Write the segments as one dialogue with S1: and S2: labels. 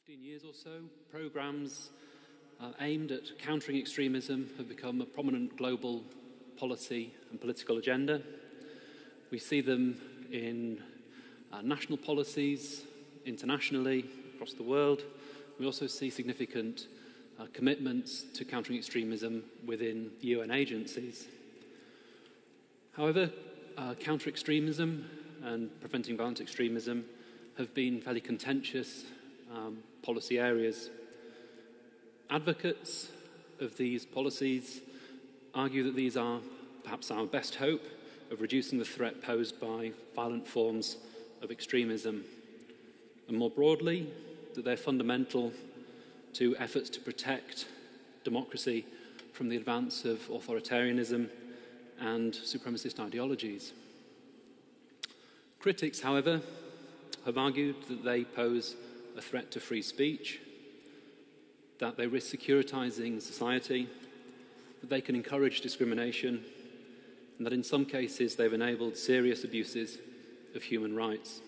S1: 15 years or so, programs aimed at countering extremism have become a prominent global policy and political agenda. We see them in national policies, internationally, across the world. We also see significant commitments to countering extremism within UN agencies. However, counter-extremism and preventing violent extremism have been fairly contentious policy areas. Advocates of these policies argue that these are perhaps our best hope of reducing the threat posed by violent forms of extremism, and more broadly, that they're fundamental to efforts to protect democracy from the advance of authoritarianism and supremacist ideologies. Critics, however, have argued that they pose a threat to free speech, that they risk securitizing society, that they can encourage discrimination, and that in some cases they've enabled serious abuses of human rights.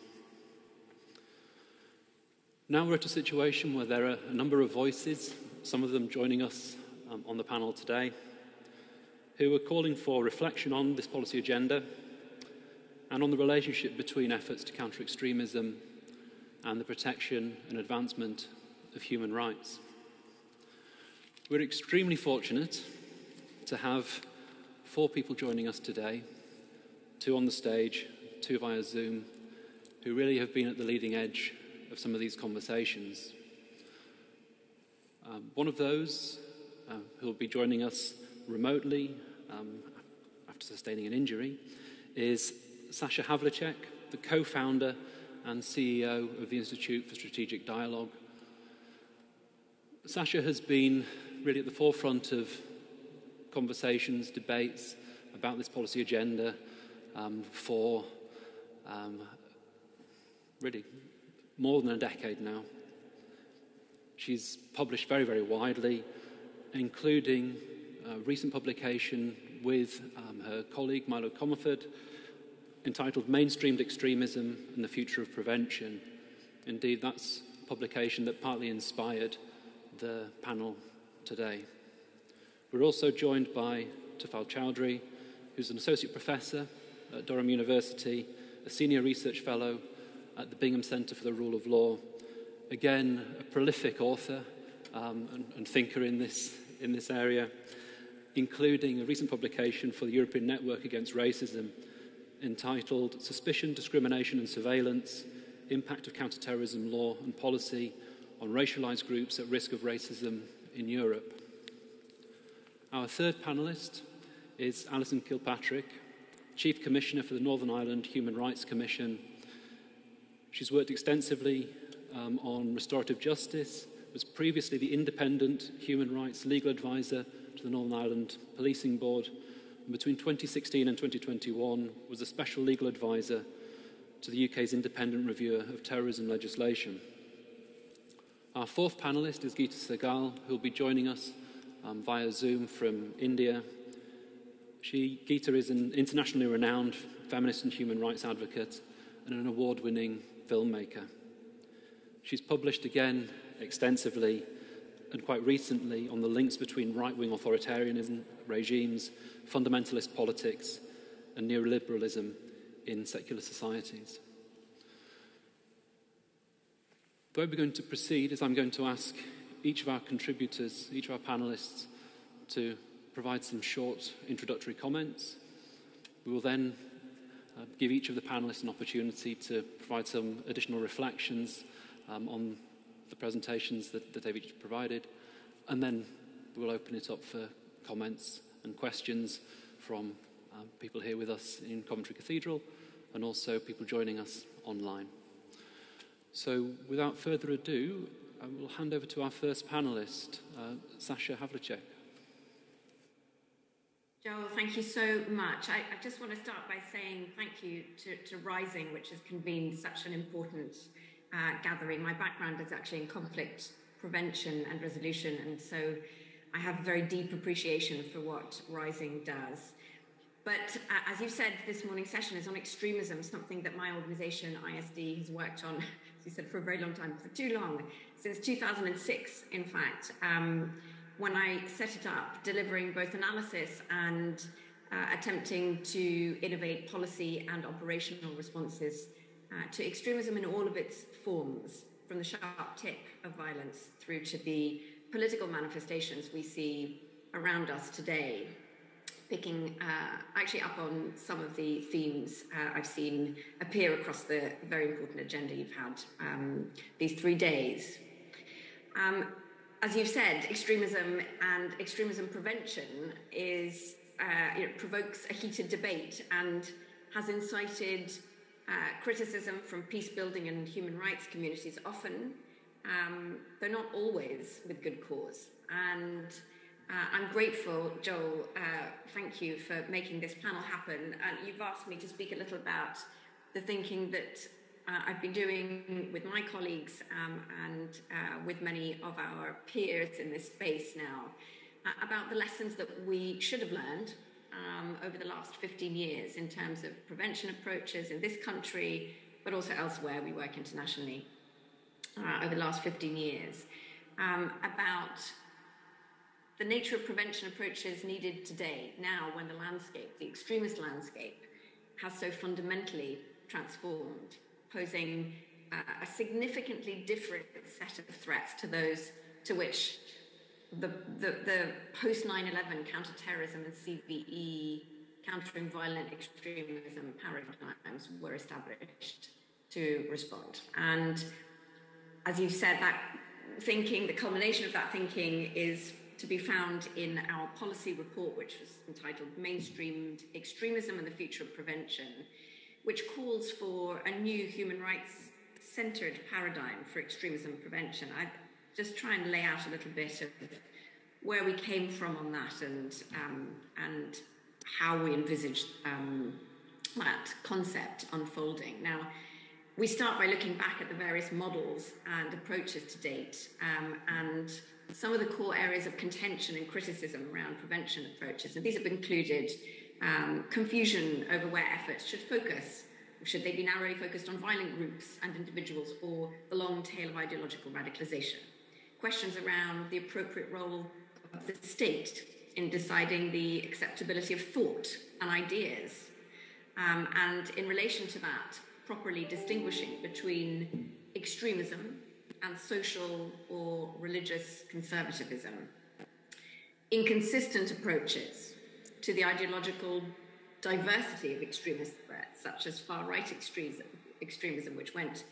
S1: Now we're at a situation where there are a number of voices, some of them joining us on the panel today, who are calling for reflection on this policy agenda and on the relationship between efforts to counter extremism and the protection and advancement of human rights. We're extremely fortunate to have 4 people joining us today, 2 on the stage, 2 via Zoom, who really have been at the leading edge of some of these conversations. One of those who will be joining us remotely after sustaining an injury is Sasha Havlicek, the co-founder and CEO of the Institute for Strategic Dialogue. Sasha has been really at the forefront of conversations, debates about this policy agenda for really more than a decade now. She's published very, very widely, including a recent publication with her colleague Milo Comerford entitled Mainstreamed Extremism and the Future of Prevention. Indeed, that's a publication that partly inspired the panel today. We're also joined by Tafal Chowdhury, who's an associate professor at Durham University, a senior research fellow at the Bingham Center for the Rule of Law. Again, a prolific author and thinker in this area, including a recent publication for the European Network Against Racism entitled Suspicion, Discrimination and Surveillance, Impact of Counterterrorism Law and Policy on Racialized Groups at Risk of Racism in Europe. Our third panelist is Alison Kilpatrick, Chief Commissioner for the Northern Ireland Human Rights Commission. She's worked extensively on restorative justice, was previously the independent human rights legal advisor to the Northern Ireland Policing Board, and between 2016 and 2021 was a special legal advisor to the UK's independent reviewer of terrorism legislation. Our fourth panellist is Geeta Sahgal, who will be joining us via Zoom from India. Geeta is an internationally renowned feminist and human rights advocate and an award-winning filmmaker. She's published again extensively and quite recently on the links between right-wing authoritarianism regimes, fundamentalist politics, and neoliberalism in secular societies. The way we're going to proceed is I'm going to ask each of our contributors, each of our panelists, to provide some short introductory comments. We will then give each of the panelists an opportunity to provide some additional reflections on the presentations that they've each provided, and then we'll open it up for comments and questions from people here with us in Coventry Cathedral and also people joining us online. So without further ado, I will hand over to our first panellist, Sasha Havlicek.
S2: Joel, thank you so much. I just want to start by saying thank you to Rising, which has convened such an important gathering. My background is actually in conflict prevention and resolution, and so I have a very deep appreciation for what Rising does. But as you said, this morning's session is on extremism, something that my organisation, ISD, has worked on you said, for a very long time, for too long, since 2006, in fact, when I set it up, delivering both analysis and attempting to innovate policy and operational responses to extremism in all of its forms, from the sharp tip of violence through to the political manifestations we see around us today. Picking actually up on some of the themes I've seen appear across the very important agenda you've had these 3 days. As you've said, extremism and extremism prevention is provokes a heated debate and has incited criticism from peace-building and human rights communities, often, though not always, with good cause. And I'm grateful, Joel, thank you for making this panel happen. You've asked me to speak a little about the thinking that I've been doing with my colleagues and with many of our peers in this space now, about the lessons that we should have learned over the last 15 years in terms of prevention approaches in this country, but also elsewhere. We work internationally over the last 15 years, about the nature of prevention approaches needed today, now when the landscape, the extremist landscape, has so fundamentally transformed, posing a significantly different set of threats to those to which the post 9/11 counterterrorism and CVE, countering violent extremism paradigms were established to respond. And as you've said, that thinking, the culmination of that thinking is to be found in our policy report, which was entitled Mainstreamed Extremism and the Future of Prevention, which calls for a new human rights-centered paradigm for extremism prevention. I just try and lay out a little bit of where we came from on that and how we envisaged that concept unfolding. Now, we start by looking back at the various models and approaches to date, and some of the core areas of contention and criticism around prevention approaches. And these have included confusion over where efforts should focus. Should they be narrowly focused on violent groups and individuals, or the long tail of ideological radicalization? Questions around the appropriate role of the state in deciding the acceptability of thought and ideas. And in relation to that, properly distinguishing between extremism and social or religious conservatism. Inconsistent approaches to the ideological diversity of extremist threats, such as far-right extremism, which went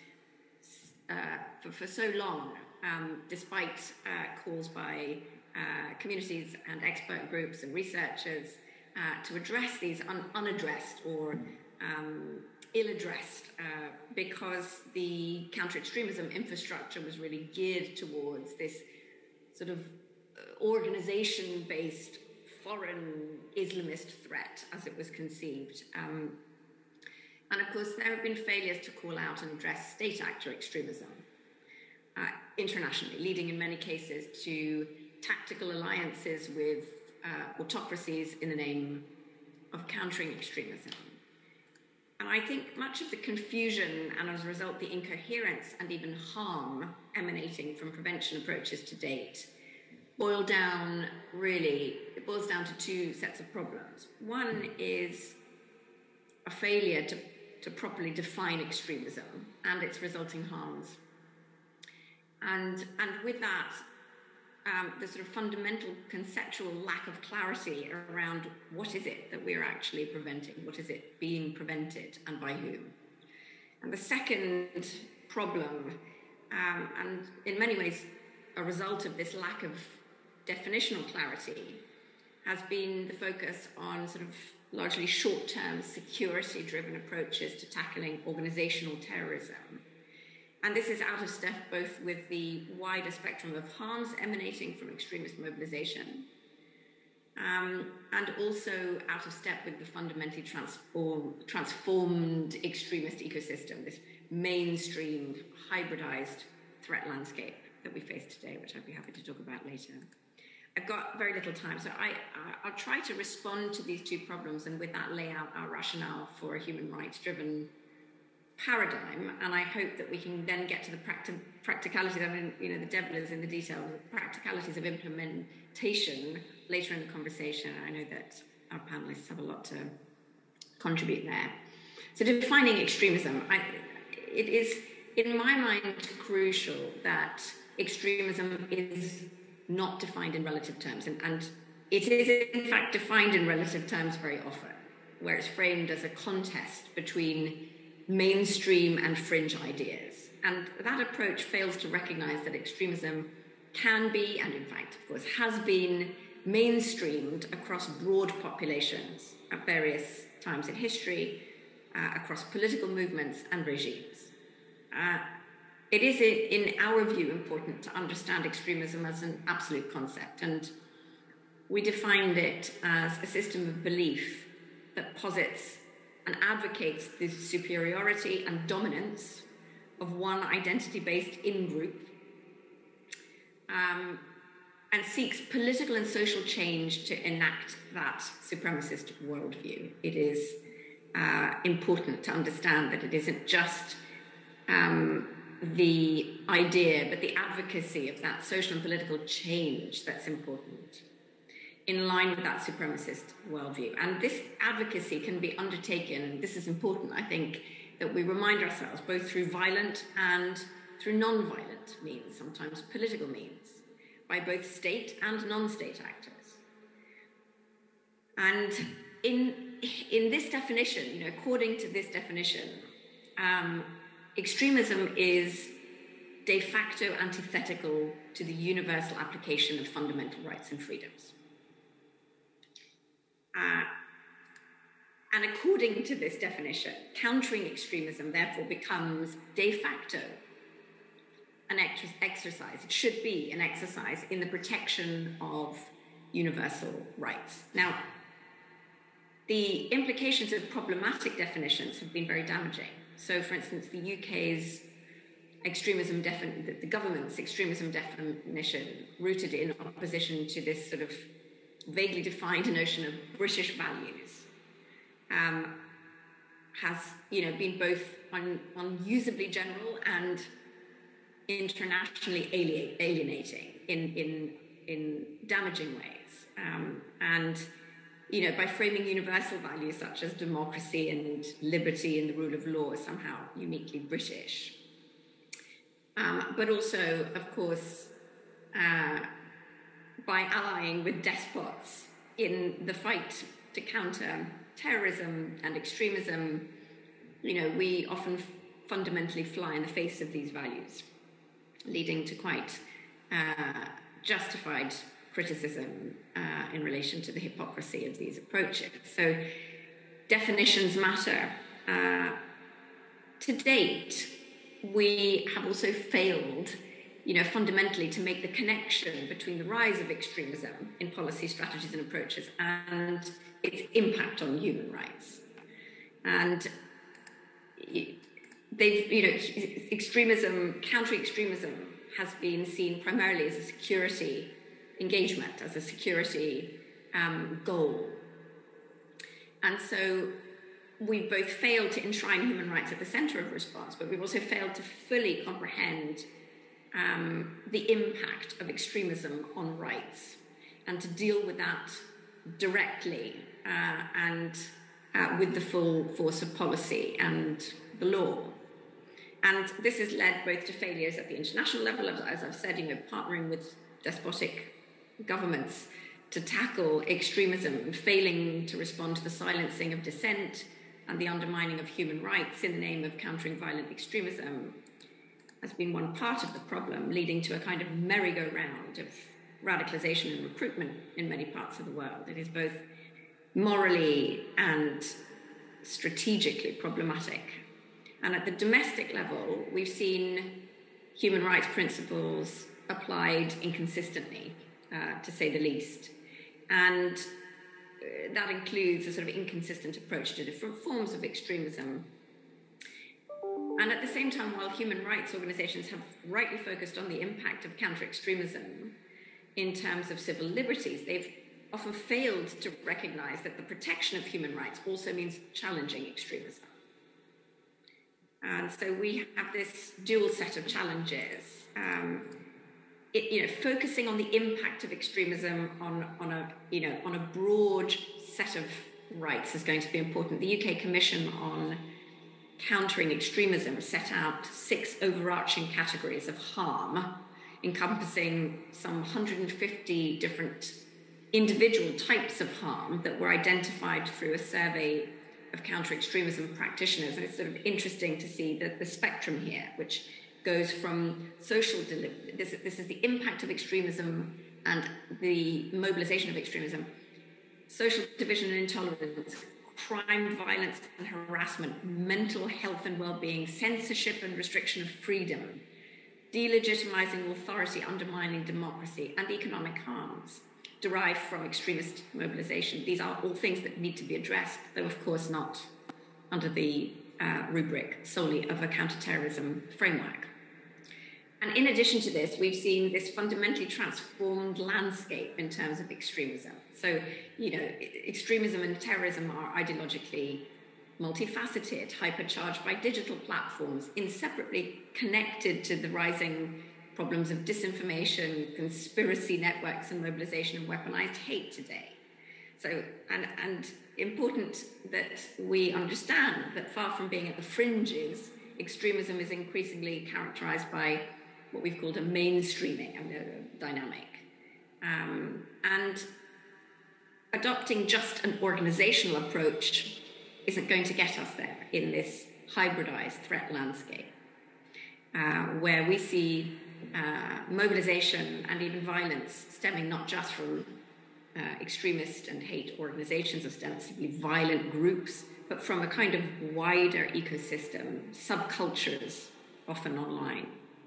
S2: for so long, despite calls by communities and expert groups and researchers to address these unaddressed or ill-addressed, because the counter-extremism infrastructure was really geared towards this sort of organization-based foreign Islamist threat as it was conceived. And of course, there have been failures to call out and address state actor extremism internationally, leading in many cases to tactical alliances with autocracies in the name of countering extremism. And I think much of the confusion and as a result the incoherence and even harm emanating from prevention approaches to date boils down to two sets of problems. One is a failure to properly define extremism and its resulting harms. And with that, the sort of fundamental conceptual lack of clarity around what is it that we're actually preventing, what is it being prevented, and by whom. And the second problem, and in many ways a result of this lack of definitional clarity, has been the focus on sort of largely short-term security-driven approaches to tackling organizational terrorism. And this is out of step both with the wider spectrum of harms emanating from extremist mobilization, and also out of step with the fundamentally transformed extremist ecosystem, this mainstream, hybridized threat landscape that we face today, which I'd be happy to talk about later. I've got very little time, so I'll try to respond to these two problems and with that lay out our rationale for a human rights-driven paradigm, and I hope that we can then get to the practicalities. I mean, you know, the devil is in the detail, the practicalities of implementation later in the conversation. I know that our panelists have a lot to contribute there. So defining extremism, it is, in my mind, crucial that extremism is not defined in relative terms, and it is in fact defined in relative terms very often, where it's framed as a contest between mainstream and fringe ideas. And that approach fails to recognize that extremism can be, and in fact, of course, has been mainstreamed across broad populations at various times in history, across political movements and regimes. It is, in our view, important to understand extremism as an absolute concept, and we defined it as a system of belief that posits and advocates the superiority and dominance of one identity-based in-group, and seeks political and social change to enact that supremacist worldview. It is important to understand that it isn't just the idea, but the advocacy of that social and political change that's important, in line with that supremacist worldview. And this advocacy can be undertaken, and this is important, I think, that we remind ourselves, both through violent and through non-violent means, sometimes political means, by both state and non-state actors. And in this definition, you know, according to this definition, extremism is de facto antithetical to the universal application of fundamental rights and freedoms. And according to this definition, countering extremism therefore becomes de facto an exercise. It should be an exercise in the protection of universal rights. Now, the implications of problematic definitions have been very damaging. So, for instance, the UK's extremism the government's extremism definition, rooted in opposition to this sort of vaguely defined notion of British values, has, you know, been both unusably general and internationally alienating in damaging ways. And, you know, by framing universal values such as democracy and liberty and the rule of law as somehow uniquely British. But also, of course, by allying with despots in the fight to counter terrorism and extremism, you know, we often fundamentally fly in the face of these values, leading to quite justified criticism in relation to the hypocrisy of these approaches. So definitions matter. To date, we have also failed, you know, fundamentally to make the connection between the rise of extremism in policy strategies and approaches and its impact on human rights. And they've, you know, countering extremism has been seen primarily as a security engagement, as a security goal. And so we've both failed to enshrine human rights at the center of response, but we've also failed to fully comprehend the impact of extremism on rights and to deal with that directly and with the full force of policy and the law. And this has led both to failures at the international level, as I've said, you know, partnering with despotic governments to tackle extremism and failing to respond to the silencing of dissent and the undermining of human rights in the name of countering violent extremism has been one part of the problem, leading to a kind of merry-go-round of radicalization and recruitment in many parts of the world. It is both morally and strategically problematic. And at the domestic level, we've seen human rights principles applied inconsistently, to say the least. And that includes a sort of inconsistent approach to different forms of extremism. And at the same time, while human rights organizations have rightly focused on the impact of counter-extremism in terms of civil liberties, they've often failed to recognize that the protection of human rights also means challenging extremism. And so we have this dual set of challenges. Focusing on the impact of extremism on a broad set of rights is going to be important. The UK Commission on Countering Extremism set out 6 overarching categories of harm, encompassing some 150 different individual types of harm that were identified through a survey of counter-extremism practitioners. And it's sort of interesting to see the spectrum here, which goes from social delivery. This is the impact of extremism and the mobilization of extremism, social division and intolerance, crime, violence and harassment, mental health and well-being, censorship and restriction of freedom, delegitimizing authority, undermining democracy, and economic harms derived from extremist mobilization. These are all things that need to be addressed, though of course not under the rubric solely of a counterterrorism framework. And in addition to this, we've seen this fundamentally transformed landscape in terms of extremism. So, extremism and terrorism are ideologically multifaceted, hypercharged by digital platforms, inseparably connected to the rising problems of disinformation, conspiracy networks, and mobilization of weaponized hate today. So, and important that we understand that far from being at the fringes, extremism is increasingly characterized by what we've called a mainstreaming dynamic. And adopting just an organizational approach isn't going to get us there in this hybridized threat landscape, where we see mobilization and even violence stemming not just from extremist and hate organizations, ostensibly violent groups, but from a kind of wider ecosystem, subcultures, often online.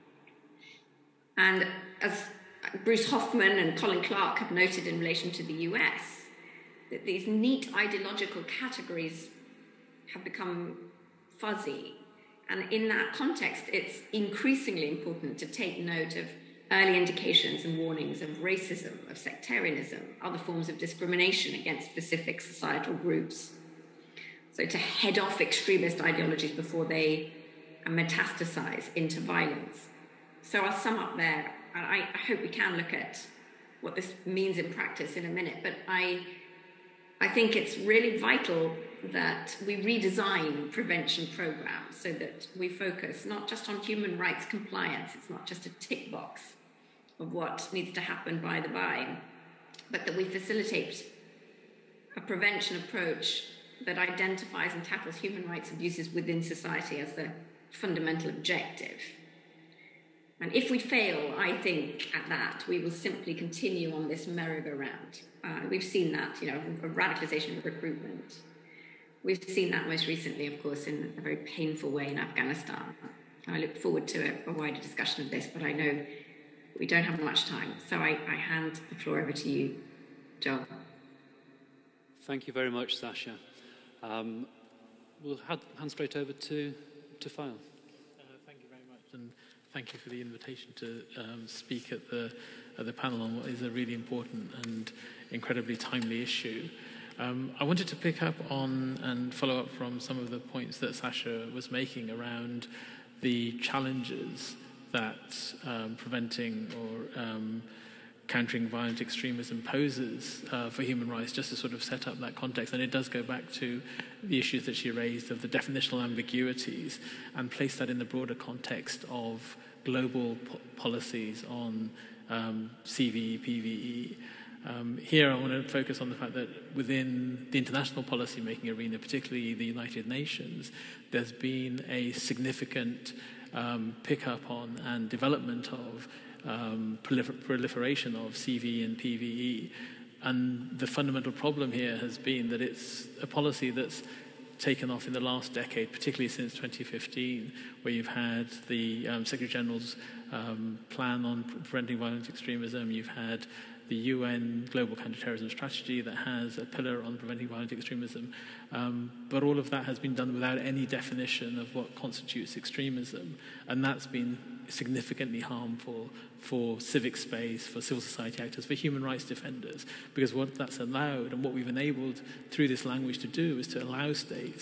S2: And as Bruce Hoffman and Colin Clark have noted in relation to the US, that these neat ideological categories have become fuzzy. And in that context, it's increasingly important to take note of early indications and warnings of racism, of sectarianism, other forms of discrimination against specific societal groups. So to head off extremist ideologies before they metastasize into violence. So I'll sum up there. I hope we can look at what this means in practice in a minute, but I think it's really vital that we redesign prevention programs so that we focus not just on human rights compliance, it's not just a tick box of what needs to happen by the by, but that we facilitate a prevention approach that identifies and tackles human rights abuses within society as the fundamental objective. And if we fail, I think, at that, we will simply continue on this merry-go-round. We've seen that, a radicalization of recruitment. We've seen that most recently, of course, in a very painful way in Afghanistan. I look forward to a wider discussion of this, but I know we don't have much time. So I hand the floor over to you, Joel.
S1: Thank you very much, Sasha. We'll hand straight over to Fael.
S3: Thank you very much, and thank you for the invitation to speak at the panel on what is a really important and incredibly timely issue. I wanted to pick up on and follow up from some of the points that Sasha was making around the challenges that preventing or countering violent extremism poses for human rights, just to sort of set up that context. And it does go back to the issues that she raised of the definitional ambiguities and place that in the broader context of global policies on CVE, PVE. Here I want to focus on the fact that within the international policy-making arena, particularly the United Nations, there's been a significant pickup on and development of proliferation of CVE and PVE. And the fundamental problem here has been that it's a policy that's taken off in the last decade, particularly since 2015, where you've had the Secretary General's plan on preventing violent extremism. You've had the UN Global Counterterrorism Strategy that has a pillar on preventing violent extremism. But all of that has been done without any definition of what constitutes extremism. And that's been significantly harmful for civic space, for civil society actors, for human rights defenders. Because what that's allowed and what we've enabled through this language to do is to allow states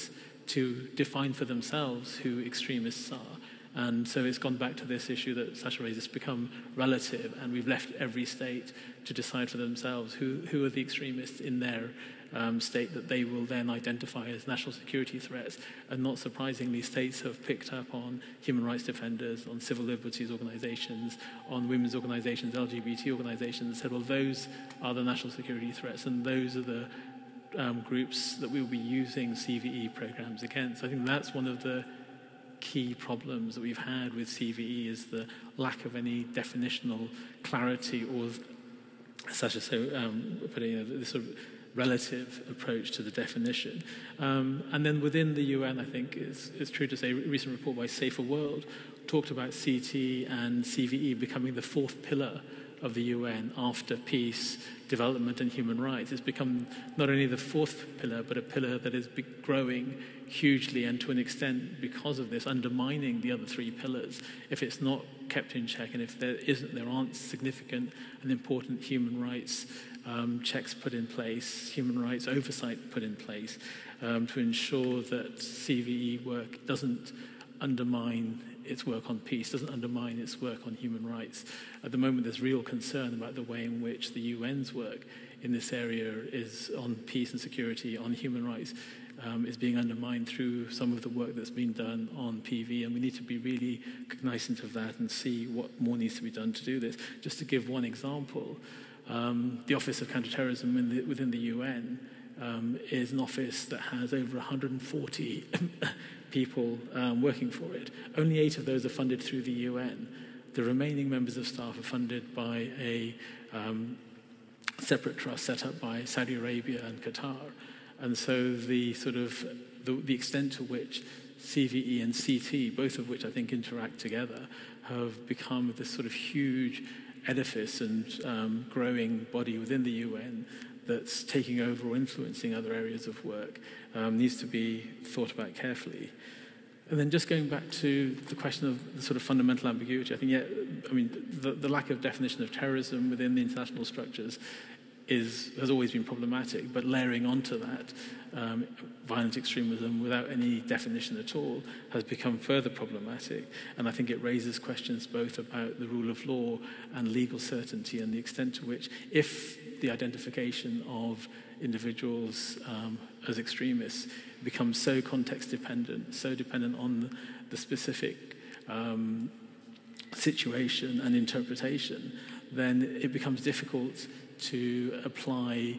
S3: to define for themselves who extremists are. And so it's gone back to this issue that Sasha raised. It's become relative, and we've left every state to decide for themselves who are the extremists in their state that they will then identify as national security threats. And not surprisingly, states have picked up on human rights defenders, on civil liberties organizations, on women's organizations, LGBT organizations, and said, well, those are the national security threats, and those are the groups that we will be using CVE programs against. I think that's one of the key problems that we've had with CVE, is the lack of any definitional clarity, or, as Sasha put it, this sort of relative approach to the definition. And then within the UN, I think it's true to say, a recent report by Safer World talked about CT and CVE becoming the fourth pillar of the UN after peace, development, and human rights. It's become not only the fourth pillar, but a pillar that is growing hugely, and to an extent, because of this, undermining the other three pillars if it's not kept in check, and if there aren't significant and important human rights checks put in place, human rights oversight put in place, to ensure that CVE work doesn't undermine its work on peace, doesn't undermine its work on human rights. At the moment, there's real concern about the way in which the UN's work in this area is on peace and security, on human rights, is being undermined through some of the work that's been done on PV, and we need to be really cognizant of that and see what more needs to be done to do this. Just to give one example, the Office of Counterterrorism within the UN is an office that has over 140 people working for it. Only 8 of those are funded through the UN. The remaining members of staff are funded by a separate trust set up by Saudi Arabia and Qatar. And so the extent to which CVE and CT, both of which I think interact together, have become this sort of huge edifice and growing body within the UN that's taking over or influencing other areas of work, needs to be thought about carefully. And then just going back to the question of the sort of fundamental ambiguity, I think, the lack of definition of terrorism within the international structures has always been problematic, but layering onto that violent extremism without any definition at all has become further problematic. And I think it raises questions both about the rule of law and legal certainty, and the extent to which, if the identification of individuals as extremists becomes so context dependent, so dependent on the specific situation and interpretation, then it becomes difficult to apply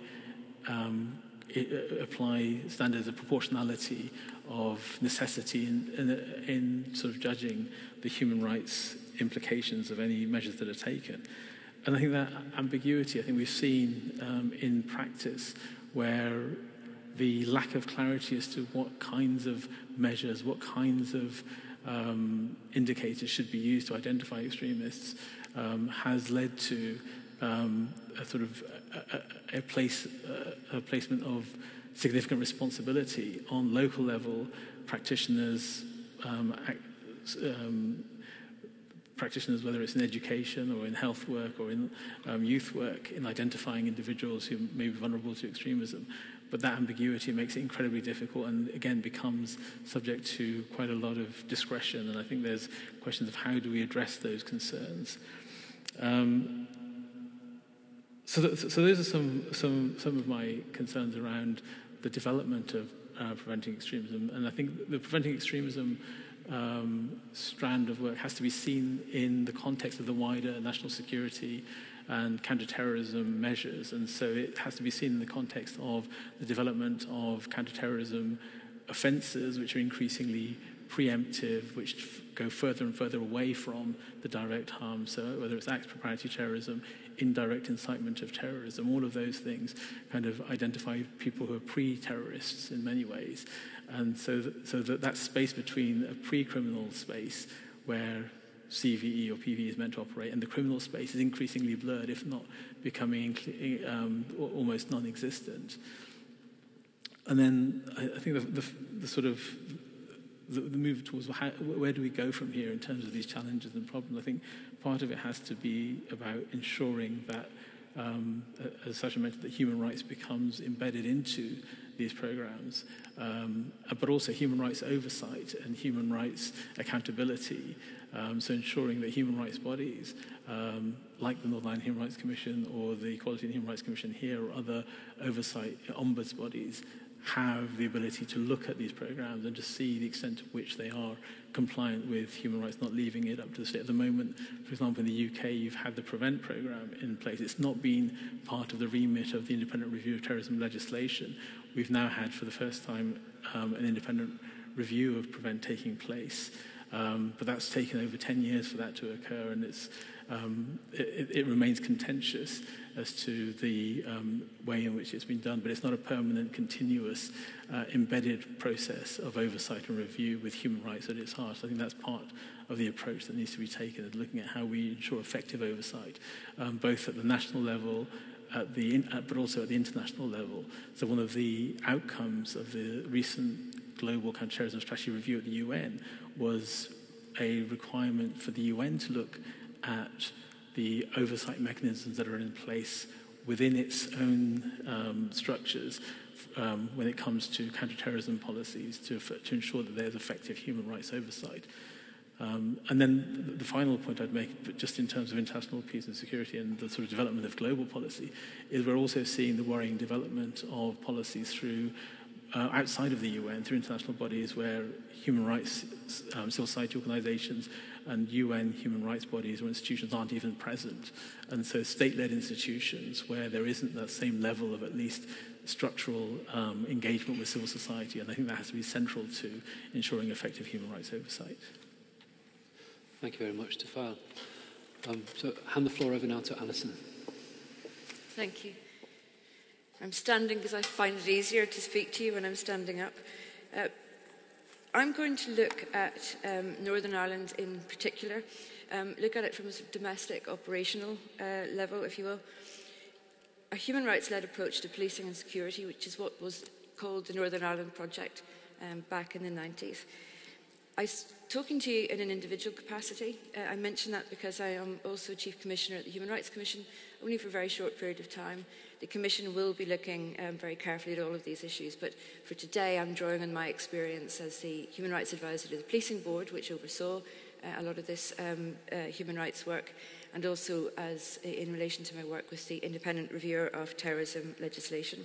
S3: standards of proportionality, of necessity in sort of judging the human rights implications of any measures that are taken. And I think that ambiguity, I think we've seen in practice, where the lack of clarity as to what kinds of measures, what kinds of indicators should be used to identify extremists, has led to a placement of significant responsibility on local level practitioners, whether it's in education or in health work or in youth work, in identifying individuals who may be vulnerable to extremism. But that ambiguity makes it incredibly difficult, and again becomes subject to quite a lot of discretion. And I think there's questions of how do we address those concerns. So those are some of my concerns around the development of preventing extremism. And I think the preventing extremism strand of work has to be seen in the context of the wider national security and counterterrorism measures. And so it has to be seen in the context of the development of counterterrorism offences, which are increasingly preemptive, which go further and further away from the direct harm. So whether it's acts of preparatory terrorism, indirect incitement of terrorism, all of those things kind of identify people who are pre-terrorists in many ways. And so that space between a pre-criminal space where CVE or PV is meant to operate and the criminal space is increasingly blurred, if not becoming almost non-existent. And then I think the sort of the move towards where do we go from here in terms of these challenges and problems. I think part of it has to be about ensuring that, as Sasha mentioned, that human rights becomes embedded into these programs, but also human rights oversight and human rights accountability. So ensuring that human rights bodies, like the Northern Ireland Human Rights Commission or the Equality and Human Rights Commission here or other oversight ombuds bodies, have the ability to look at these programs and to see the extent to which they are compliant with human rights, not leaving it up to the state. At the moment, for example, in the UK, you've had the PREVENT programme in place. It's not been part of the remit of the independent review of terrorism legislation. We've now had, for the first time, an independent review of PREVENT taking place. But that's taken over 10 years for that to occur, and it remains contentious as to the way in which it's been done, but it's not a permanent, continuous, embedded process of oversight and review with human rights at its heart. I think that's part of the approach that needs to be taken, is looking at how we ensure effective oversight, both at the national level, but also at the international level. So one of the outcomes of the recent Global Counterterrorism Strategy Review at the UN was a requirement for the UN to look at the oversight mechanisms that are in place within its own structures when it comes to counterterrorism policies to ensure that there's effective human rights oversight. And then the final point I'd make, just in terms of international peace and security and the sort of development of global policy, is we're also seeing the worrying development of policies through outside of the UN, through international bodies where human rights, civil society organizations and UN human rights bodies or institutions aren't even present. And so state-led institutions where there isn't that same level of at least structural engagement with civil society. And I think that has to be central to ensuring effective human rights oversight.
S1: Thank you very much, Tafal. So hand the floor over now to Alison.
S4: Thank you. I'm standing because I find it easier to speak to you when I'm standing up. I'm going to look at Northern Ireland in particular, look at it from a sort of domestic operational level, if you will. A human rights-led approach to policing and security, which is what was called the Northern Ireland Project back in the 90s. I was talking to you in an individual capacity. I mention that because I am also Chief Commissioner at the Human Rights Commission, only for a very short period of time. The Commission will be looking very carefully at all of these issues, but for today I'm drawing on my experience as the Human Rights Advisor to the Policing Board, which oversaw a lot of this human rights work, and also as in relation to my work with the Independent Reviewer of Terrorism legislation.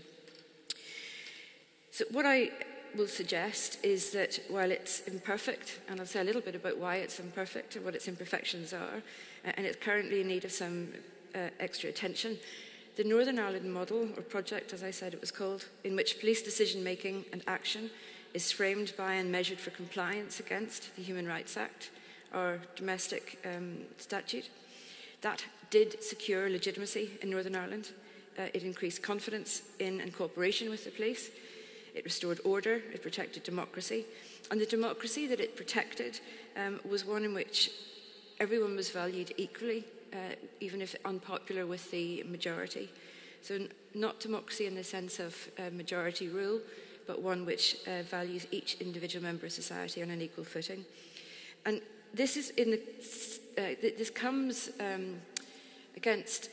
S4: So what I will suggest is that while it's imperfect, and I'll say a little bit about why it's imperfect and what its imperfections are, and it's currently in need of some extra attention, the Northern Ireland model, or project as I said it was called, in which police decision-making and action is framed by and measured for compliance against the Human Rights Act, our domestic statute, that did secure legitimacy in Northern Ireland. It increased confidence in and cooperation with the police. It restored order, it protected democracy, and the democracy that it protected was one in which everyone was valued equally, even if unpopular with the majority. So not democracy in the sense of majority rule, but one which values each individual member of society on an equal footing. And this is this comes against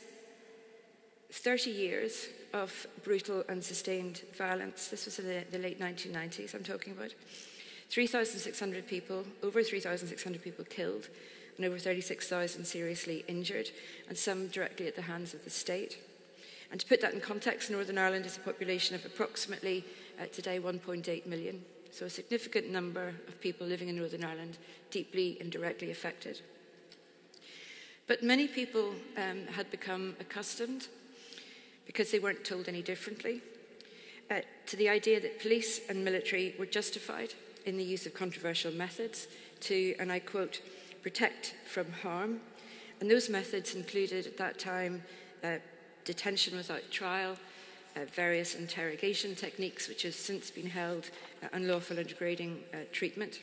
S4: 30 years of brutal and sustained violence. This was in the late 1990s I'm talking about. 3,600 people, over 3,600 people killed, and over 36,000 seriously injured, and some directly at the hands of the state. And to put that in context, Northern Ireland has a population of approximately, today, 1.8 million. So a significant number of people living in Northern Ireland deeply and directly affected. But many people had become accustomed, because they weren't told any differently, to the idea that police and military were justified in the use of controversial methods to, and I quote, protect from harm. And those methods included at that time detention without trial, various interrogation techniques which have since been held unlawful and degrading treatment.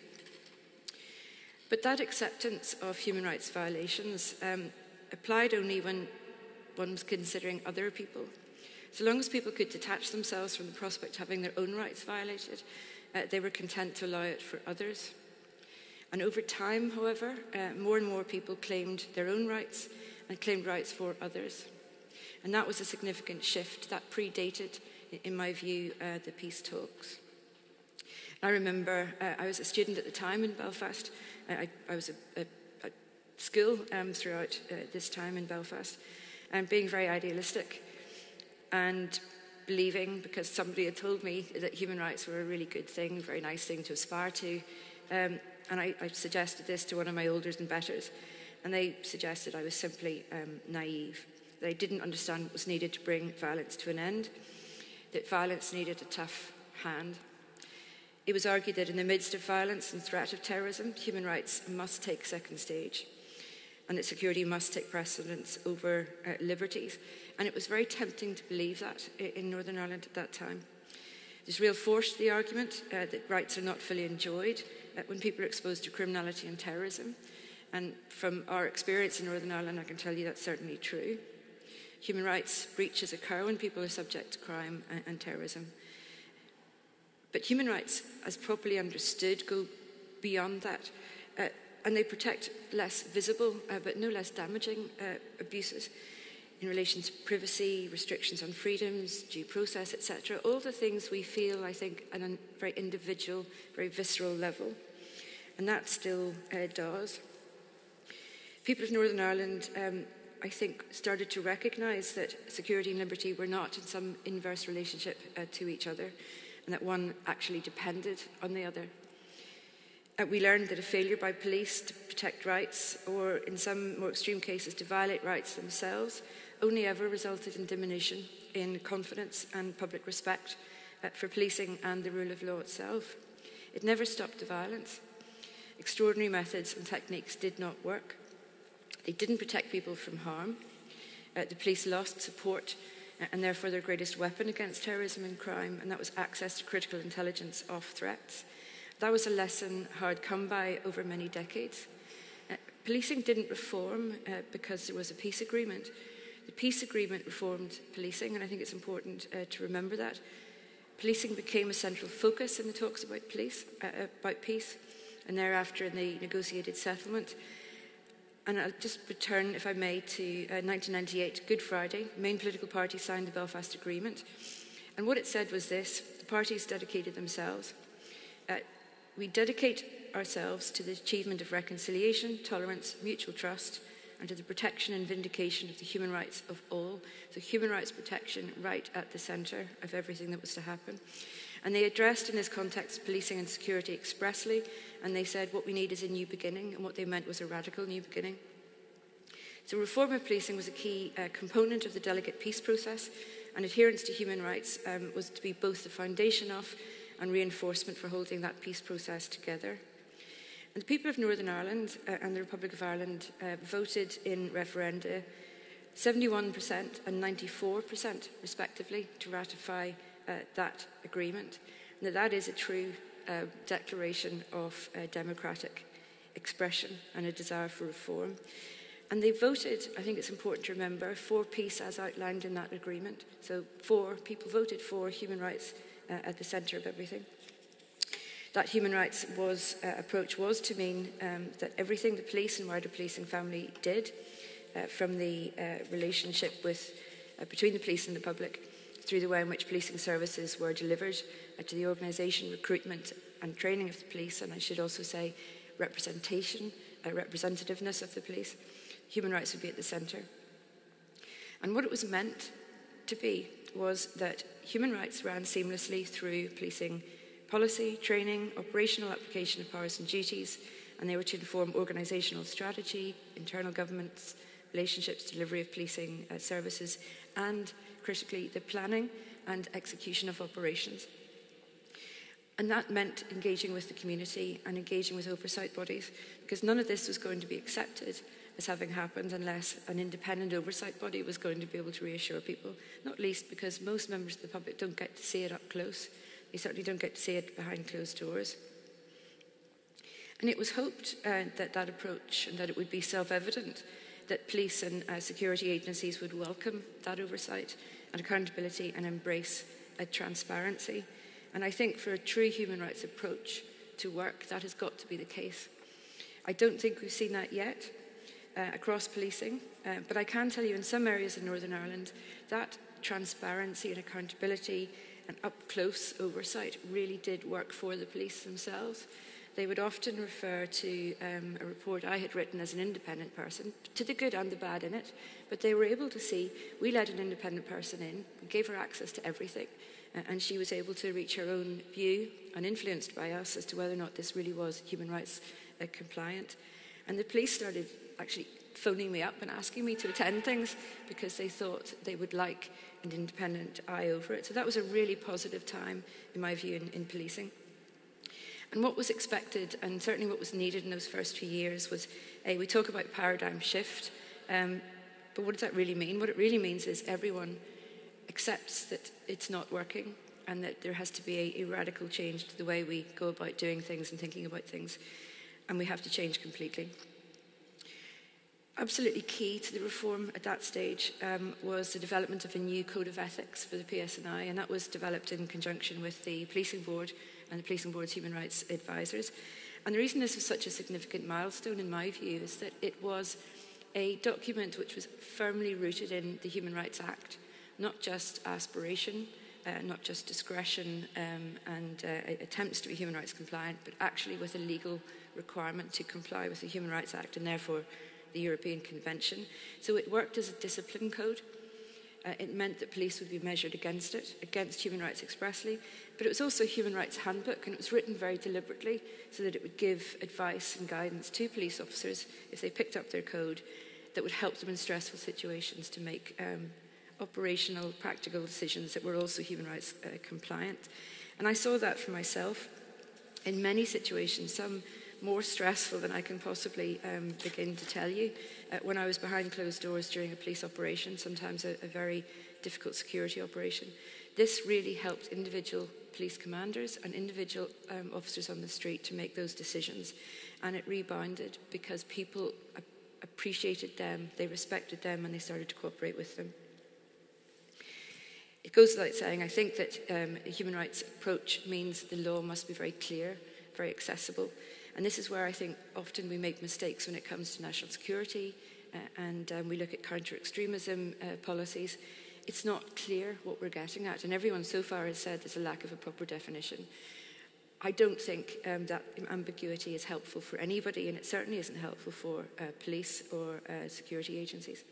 S4: But that acceptance of human rights violations applied only when one was considering other people. So long as people could detach themselves from the prospect of having their own rights violated, they were content to allow it for others. And over time, however, more and more people claimed their own rights and claimed rights for others. And that was a significant shift that predated in my view, the peace talks. I remember I was a student at the time in Belfast. I was at school throughout this time in Belfast, and being very idealistic and believing, because somebody had told me that human rights were a really good thing, a very nice thing to aspire to. And I suggested this to one of my olders and betters, and they suggested I was simply naive, that I didn't understand what was needed to bring violence to an end, that violence needed a tough hand. It was argued that in the midst of violence and threat of terrorism, human rights must take second stage, and that security must take precedence over liberties. And it was very tempting to believe that in Northern Ireland at that time. There's real force to the argument that rights are not fully enjoyed when people are exposed to criminality and terrorism. And from our experience in Northern Ireland, I can tell you that's certainly true. Human rights breaches occur when people are subject to crime and terrorism. But human rights, as properly understood, go beyond that. And they protect less visible, but no less damaging abuses in relation to privacy, restrictions on freedoms, due process, etc. All the things we feel, I think, on a very individual, very visceral level. And that still does. People of Northern Ireland, I think, started to recognise that security and liberty were not in some inverse relationship to each other, and that one actually depended on the other. We learned that a failure by police to protect rights, or in some more extreme cases to violate rights themselves, only ever resulted in diminution in confidence and public respect for policing and the rule of law itself. It never stopped the violence. Extraordinary methods and techniques did not work. They didn't protect people from harm. The police lost support and therefore their greatest weapon against terrorism and crime, and that was access to critical intelligence of threats. That was a lesson hard come by over many decades. Policing didn't reform because there was a peace agreement. The peace agreement reformed policing, and I think it's important to remember that. Policing became a central focus in the talks about peace, and thereafter in the negotiated settlement. And I'll just return, if I may, to 1998, Good Friday. The main political party signed the Belfast Agreement. And what it said was this: the parties dedicated themselves. We dedicate ourselves to the achievement of reconciliation, tolerance, mutual trust, and to the protection and vindication of the human rights of all. So human rights protection right at the centre of everything that was to happen. And they addressed in this context policing and security expressly, and they said what we need is a new beginning, and what they meant was a radical new beginning. So reform of policing was a key component of the delegate peace process, and adherence to human rights was to be both the foundation of and reinforcement for holding that peace process together. And the people of Northern Ireland and the Republic of Ireland voted in referenda 71% and 94% respectively to ratify that agreement. Now that is a true declaration of democratic expression and a desire for reform. And they voted, I think it's important to remember, for peace as outlined in that agreement. So people voted for human rights at the centre of everything. That human rights approach was to mean that everything the police and wider policing family did, from the relationship between the police and the public, through the way in which policing services were delivered, to the organisation, recruitment and training of the police, and I should also say representativeness of the police, human rights would be at the centre. And what it was meant to be was that human rights ran seamlessly through policing policy, training, operational application of powers and duties, and they were to inform organisational strategy, internal governance, relationships, delivery of policing services, and, critically, the planning and execution of operations. And that meant engaging with the community and engaging with oversight bodies, because none of this was going to be accepted as having happened unless an independent oversight body was going to be able to reassure people, not least because most members of the public don't get to see it up close. They certainly don't get to see it behind closed doors. And it was hoped that approach, and that it would be self-evident, that police and security agencies would welcome that oversight and accountability and embrace transparency. And I think for a true human rights approach to work, that has got to be the case. I don't think we've seen that yet across policing, but I can tell you in some areas in Northern Ireland that transparency and accountability and up-close oversight really did work for the police themselves. They would often refer to a report I had written as an independent person, to the good and the bad in it, but they were able to see, we let an independent person in, we gave her access to everything, and she was able to reach her own view, uninfluenced by us, as to whether or not this really was human rights compliant. And the police started actually phoning me up and asking me to attend things because they thought they would like an independent eye over it. So that was a really positive time, in my view, in policing. And what was expected, and certainly what was needed in those first few years, was we talk about paradigm shift, but what does that really mean? What it really means is everyone accepts that it's not working and that there has to be a radical change to the way we go about doing things and thinking about things, and we have to change completely. Absolutely key to the reform at that stage was the development of a new code of ethics for the PSNI, and that was developed in conjunction with the Policing Board and the Policing Board's human rights advisors. And the reason this was such a significant milestone, in my view, is that it was a document which was firmly rooted in the Human Rights Act, not just aspiration, not just discretion and attempts to be human rights compliant, but actually with a legal requirement to comply with the Human Rights Act and therefore the European Convention. So it worked as a discipline code. It meant that police would be measured against it, against human rights expressly, but it was also a human rights handbook, and it was written very deliberately so that it would give advice and guidance to police officers if they picked up their code that would help them in stressful situations to make operational, practical decisions that were also human rights compliant. And I saw that for myself in many situations, some more stressful than I can possibly begin to tell you. When I was behind closed doors during a police operation, sometimes a very difficult security operation, this really helped individual police commanders and individual officers on the street to make those decisions. And it rebounded because people appreciated them, they respected them, and they started to cooperate with them. It goes without saying, I think that a human rights approach means the law must be very clear, very accessible. And this is where I think often we make mistakes when it comes to national security and we look at counter-extremism policies. It's not clear what we're getting at, and everyone so far has said there's a lack of a proper definition. I don't think that ambiguity is helpful for anybody, and it certainly isn't helpful for police or security agencies.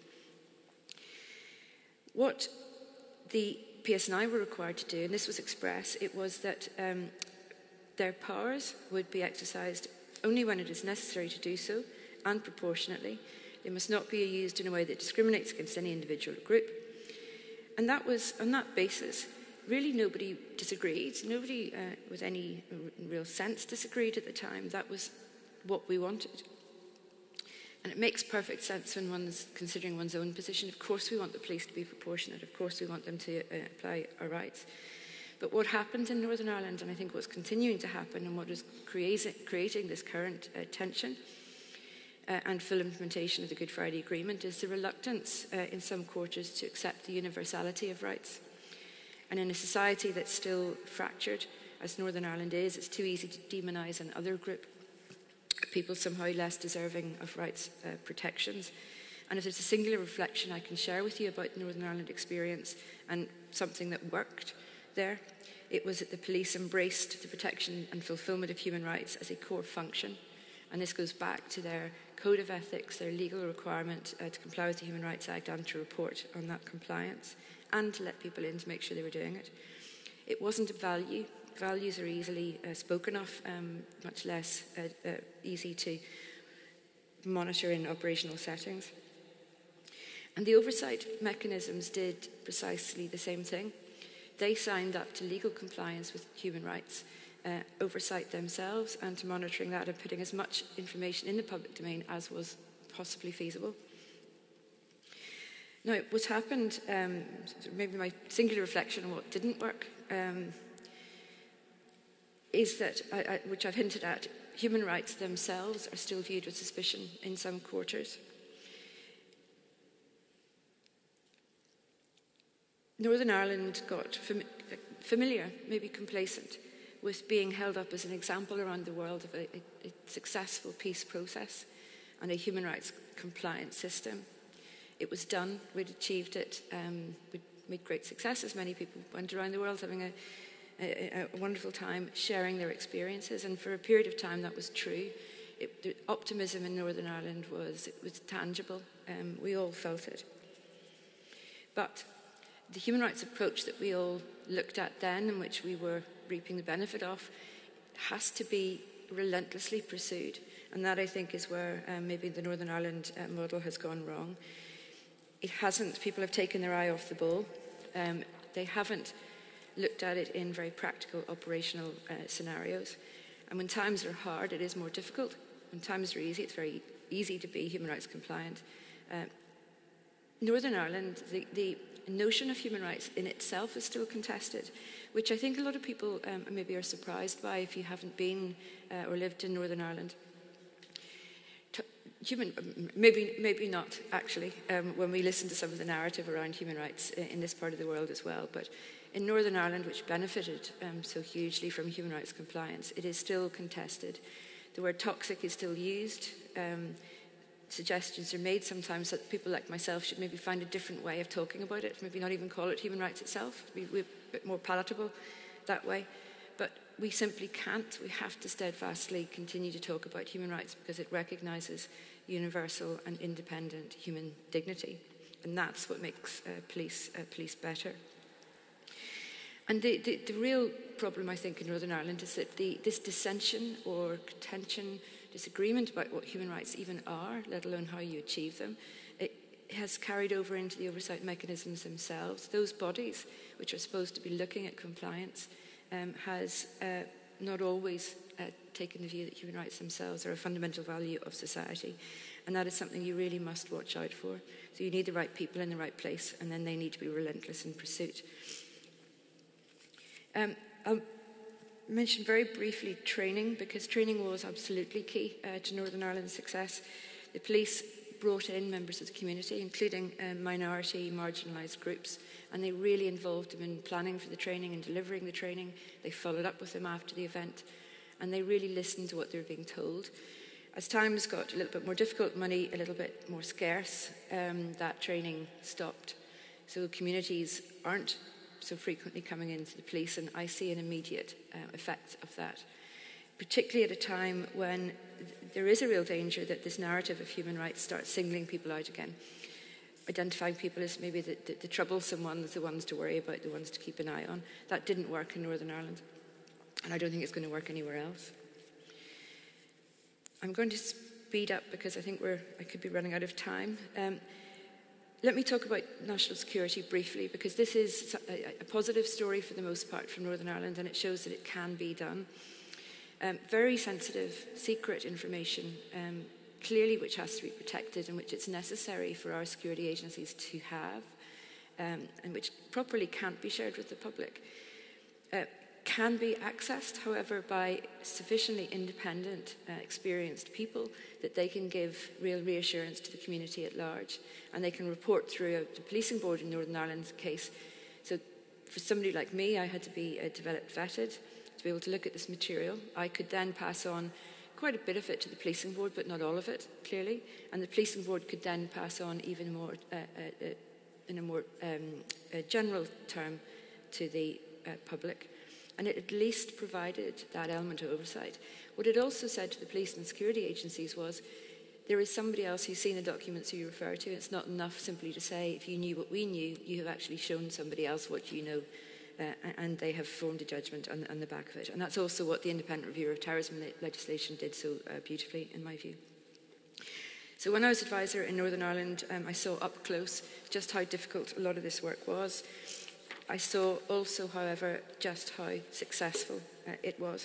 S4: What the PSNI were required to do, and this was express, it was that their powers would be exercised only when it is necessary to do so, and proportionately. They must not be used in a way that discriminates against any individual or group. And that was, on that basis, really nobody disagreed. Nobody with any real sense disagreed at the time. That was what we wanted. And it makes perfect sense when one's considering one's own position. Of course we want the police to be proportionate. Of course we want them to apply our rights. But what happened in Northern Ireland, and I think what's continuing to happen, and what is creating this current tension and full implementation of the Good Friday Agreement, is the reluctance in some quarters to accept the universality of rights. And in a society that's still fractured, as Northern Ireland is, it's too easy to demonise an other group, people somehow less deserving of rights protections. And if there's a singular reflection I can share with you about the Northern Ireland experience and something that worked there, it was that the police embraced the protection and fulfilment of human rights as a core function. And this goes back to their code of ethics, their legal requirement to comply with the Human Rights Act and to report on that compliance, and to let people in to make sure they were doing it. It wasn't a value. Values are easily spoken of, much less easy to monitor in operational settings. And the oversight mechanisms did precisely the same thing. They signed up to legal compliance with human rights, oversight themselves, and to monitoring that and putting as much information in the public domain as was possibly feasible. Now, what's happened, maybe my singular reflection on what didn't work, is that, which I've hinted at, human rights themselves are still viewed with suspicion in some quarters. Northern Ireland got familiar, maybe complacent, with being held up as an example around the world of a successful peace process and a human rights compliant system. It was done, we'd achieved it, we'd made great successes. Many people went around the world having a wonderful time sharing their experiences, and for a period of time that was true. The optimism in Northern Ireland was tangible. We all felt it. But the human rights approach that we all looked at then, and which we were reaping the benefit of, has to be relentlessly pursued. And that, I think, is where maybe the Northern Ireland model has gone wrong. It hasn't. People have taken their eye off the ball. They haven't looked at it in very practical, operational scenarios. And when times are hard, it is more difficult. When times are easy, it's very easy to be human rights compliant. Northern Ireland, the notion of human rights in itself is still contested, which I think a lot of people maybe are surprised by if you haven't been or lived in Northern Ireland. Maybe not, actually, when we listen to some of the narrative around human rights in this part of the world as well. But in Northern Ireland, which benefited so hugely from human rights compliance, it is still contested. The word toxic is still used. Suggestions are made sometimes that people like myself should maybe find a different way of talking about it, maybe not even call it human rights itself. We're a bit more palatable that way. But we simply can't. We have to steadfastly continue to talk about human rights because it recognises universal and independent human dignity. And that's what makes police better. And the real problem, I think, in Northern Ireland is that this dissension or contention, disagreement about what human rights even are, let alone how you achieve them, it has carried over into the oversight mechanisms themselves. Those bodies which are supposed to be looking at compliance has not always taken the view that human rights themselves are a fundamental value of society. And that is something you really must watch out for. So you need the right people in the right place, and then they need to be relentless in pursuit. I'll mention very briefly training, because training was absolutely key to Northern Ireland's success. The police brought in members of the community, including minority, marginalised groups, and they really involved them in planning for the training and delivering the training. They followed up with them after the event, and they really listened to what they were being told. As times got a little bit more difficult, money a little bit more scarce, that training stopped. So communities aren't so frequently coming into the police, and I see an immediate effect of that, particularly at a time when there is a real danger that this narrative of human rights starts singling people out again, identifying people as maybe the troublesome ones, the ones to worry about, the ones to keep an eye on. That didn't work in Northern Ireland, and I don't think it's going to work anywhere else. I'm going to speed up because I think I could be running out of time. Let me talk about national security briefly, because this is a positive story for the most part from Northern Ireland, and it shows that it can be done. Very sensitive, secret information, clearly which has to be protected and which it's necessary for our security agencies to have, and which properly can't be shared with the public. Can be accessed, however, by sufficiently independent, experienced people that they can give real reassurance to the community at large, and they can report through the policing board in Northern Ireland's case. So for somebody like me, I had to be developed vetted to be able to look at this material. I could then pass on quite a bit of it to the policing board, but not all of it, clearly, and the policing board could then pass on even more, in a more general term, to the public. And it at least provided that element of oversight. What it also said to the police and security agencies was, there is somebody else who's seen the documents you refer to. It's not enough simply to say, if you knew what we knew, you have actually shown somebody else what you know, and they have formed a judgment on the back of it. And that's also what the Independent Reviewer of Terrorism legislation did so beautifully, in my view. So when I was advisor in Northern Ireland, I saw up close just how difficult a lot of this work was. I saw also, however, just how successful it was.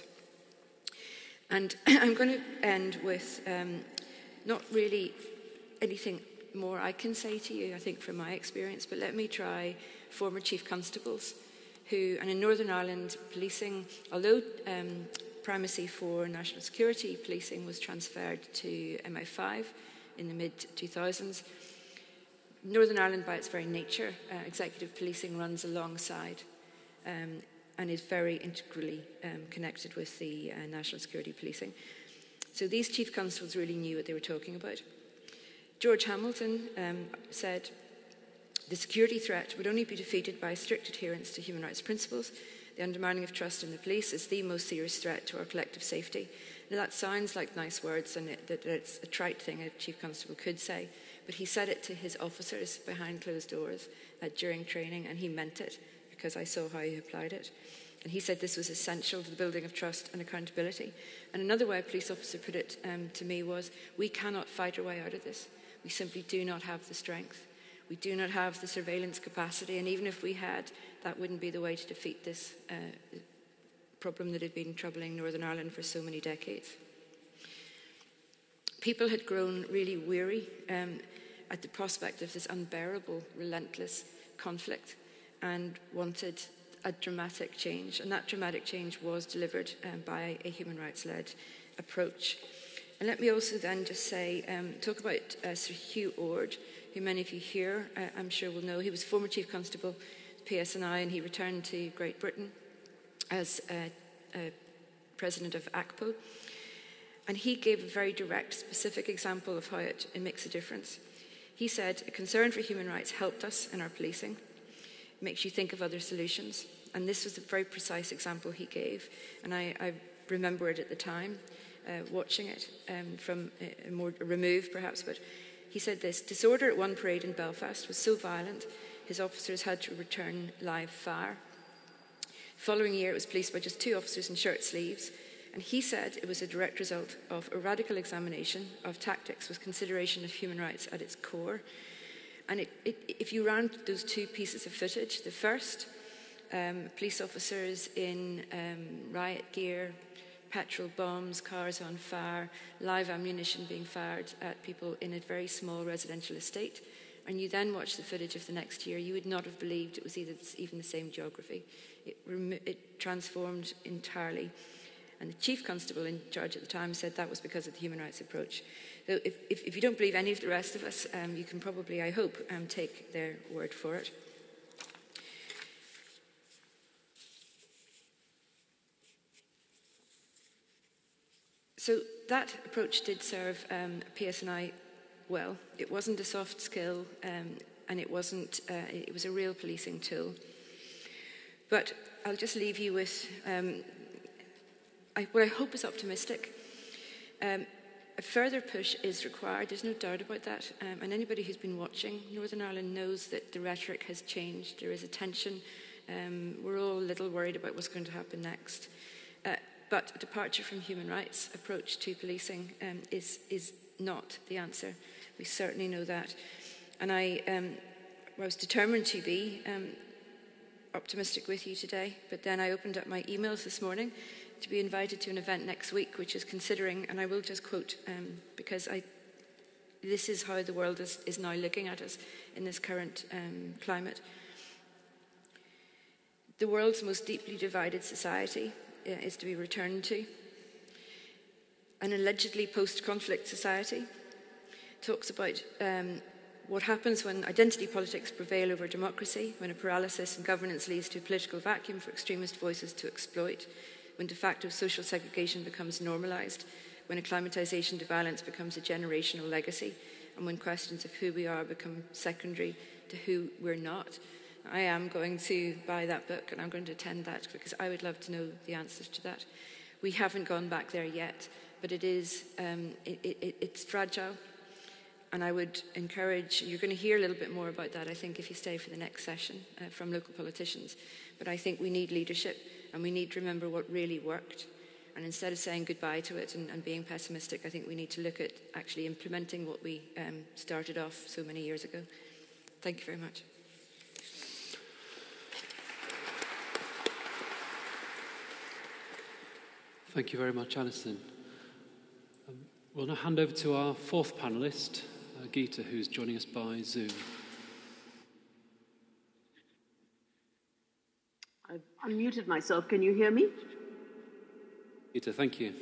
S4: And I'm going to end with not really anything more I can say to you, I think, from my experience, but let me try former chief constables who, and in Northern Ireland, policing, although primacy for national security policing was transferred to MI5 in the mid-2000s, Northern Ireland, by its very nature, executive policing runs alongside and is very integrally connected with the national security policing. So these chief constables really knew what they were talking about. George Hamilton said, the security threat would only be defeated by strict adherence to human rights principles. The undermining of trust in the police is the most serious threat to our collective safety. Now, that sounds like nice words, and that it's a trite thing a chief constable could say, but he said it to his officers behind closed doors during training, and he meant it, because I saw how he applied it. And he said this was essential to the building of trust and accountability. And another way a police officer put it to me was, we cannot fight our way out of this. We simply do not have the strength. We do not have the surveillance capacity, and even if we had, that wouldn't be the way to defeat this problem that had been troubling Northern Ireland for so many decades. People had grown really weary at the prospect of this unbearable, relentless conflict and wanted a dramatic change, and that dramatic change was delivered by a human rights-led approach. And let me also then just say, talk about Sir Hugh Orde, who many of you here, I'm sure will know. He was former Chief Constable, PSNI, and he returned to Great Britain as President of ACPO. And he gave a very direct, specific example of how it makes a difference. He said, a concern for human rights helped us in our policing. It makes you think of other solutions. And this was a very precise example he gave. And I remember it at the time, watching it from a more removed perhaps, but he said this: disorder at one parade in Belfast was so violent, his officers had to return live fire. The following year, it was policed by just 2 officers in shirt sleeves, and he said it was a direct result of a radical examination of tactics with consideration of human rights at its core. And if you round those 2 pieces of footage, the first, police officers in riot gear, petrol bombs, cars on fire, live ammunition being fired at people in a very small residential estate, and you then watch the footage of the next year, you would not have believed it was even the same geography. It transformed entirely. And the Chief Constable in charge at the time said that was because of the human rights approach. So if you don't believe any of the rest of us, you can probably, I hope, take their word for it. So that approach did serve PSNI well. It wasn't a soft skill, and it was a real policing tool. But I'll just leave you with what I hope is optimistic. A further push is required, there's no doubt about that. And anybody who's been watching Northern Ireland knows that the rhetoric has changed. There is a tension. We're all a little worried about what's going to happen next. But a departure from human rights approach to policing is not the answer. We certainly know that. And I was determined to be optimistic with you today, but then I opened up my emails this morning to be invited to an event next week, which is considering, and I will just quote, because this is how the world is now looking at us in this current climate. The world's most deeply divided society is to be returned to. An allegedly post-conflict society talks about what happens when identity politics prevail over democracy, when a paralysis in governance leads to a political vacuum for extremist voices to exploit, when de facto social segregation becomes normalised, when acclimatisation to violence becomes a generational legacy, and when questions of who we are become secondary to who we're not. I am going to buy that book, and I'm going to attend that because I would love to know the answers to that. We haven't gone back there yet, but it is it's fragile, and I would encourage, you're going to hear a little bit more about that, I think, if you stay for the next session from local politicians. But I think we need leadership, and we need to remember what really worked. And instead of saying goodbye to it and being pessimistic, I think we need to look at actually implementing what we started off so many years ago. Thank you very much.
S1: Thank you very much, Alison. We'll now hand over to our 4th panellist, Geeta, who's joining us by Zoom.
S5: I've unmuted myself. Can you hear me?
S1: Geeta, thank you.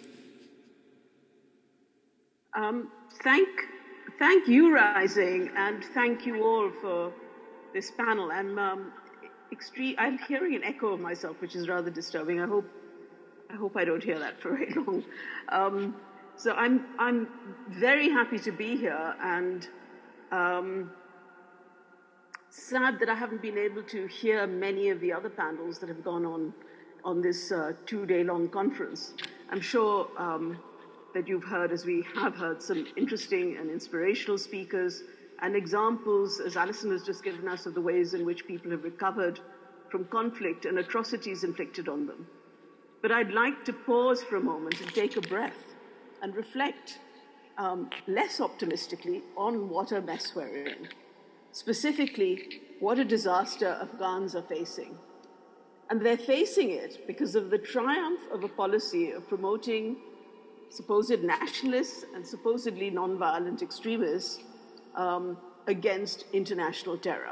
S5: Thank you, Rising, and thank you all for this panel. I'm hearing an echo of myself, which is rather disturbing. I hope I don't hear that for very long. So I'm very happy to be here, and sad that I haven't been able to hear many of the other panels that have gone on this 2-day-long conference. I'm sure that you've heard, as we have heard, some interesting and inspirational speakers and examples, as Alison has just given us, of the ways in which people have recovered from conflict and atrocities inflicted on them. But I'd like to pause for a moment and take a breath and reflect less optimistically on what a mess we're in. Specifically, what a disaster Afghans are facing. And they're facing it because of the triumph of a policy of promoting supposed nationalists and supposedly non-violent extremists against international terror.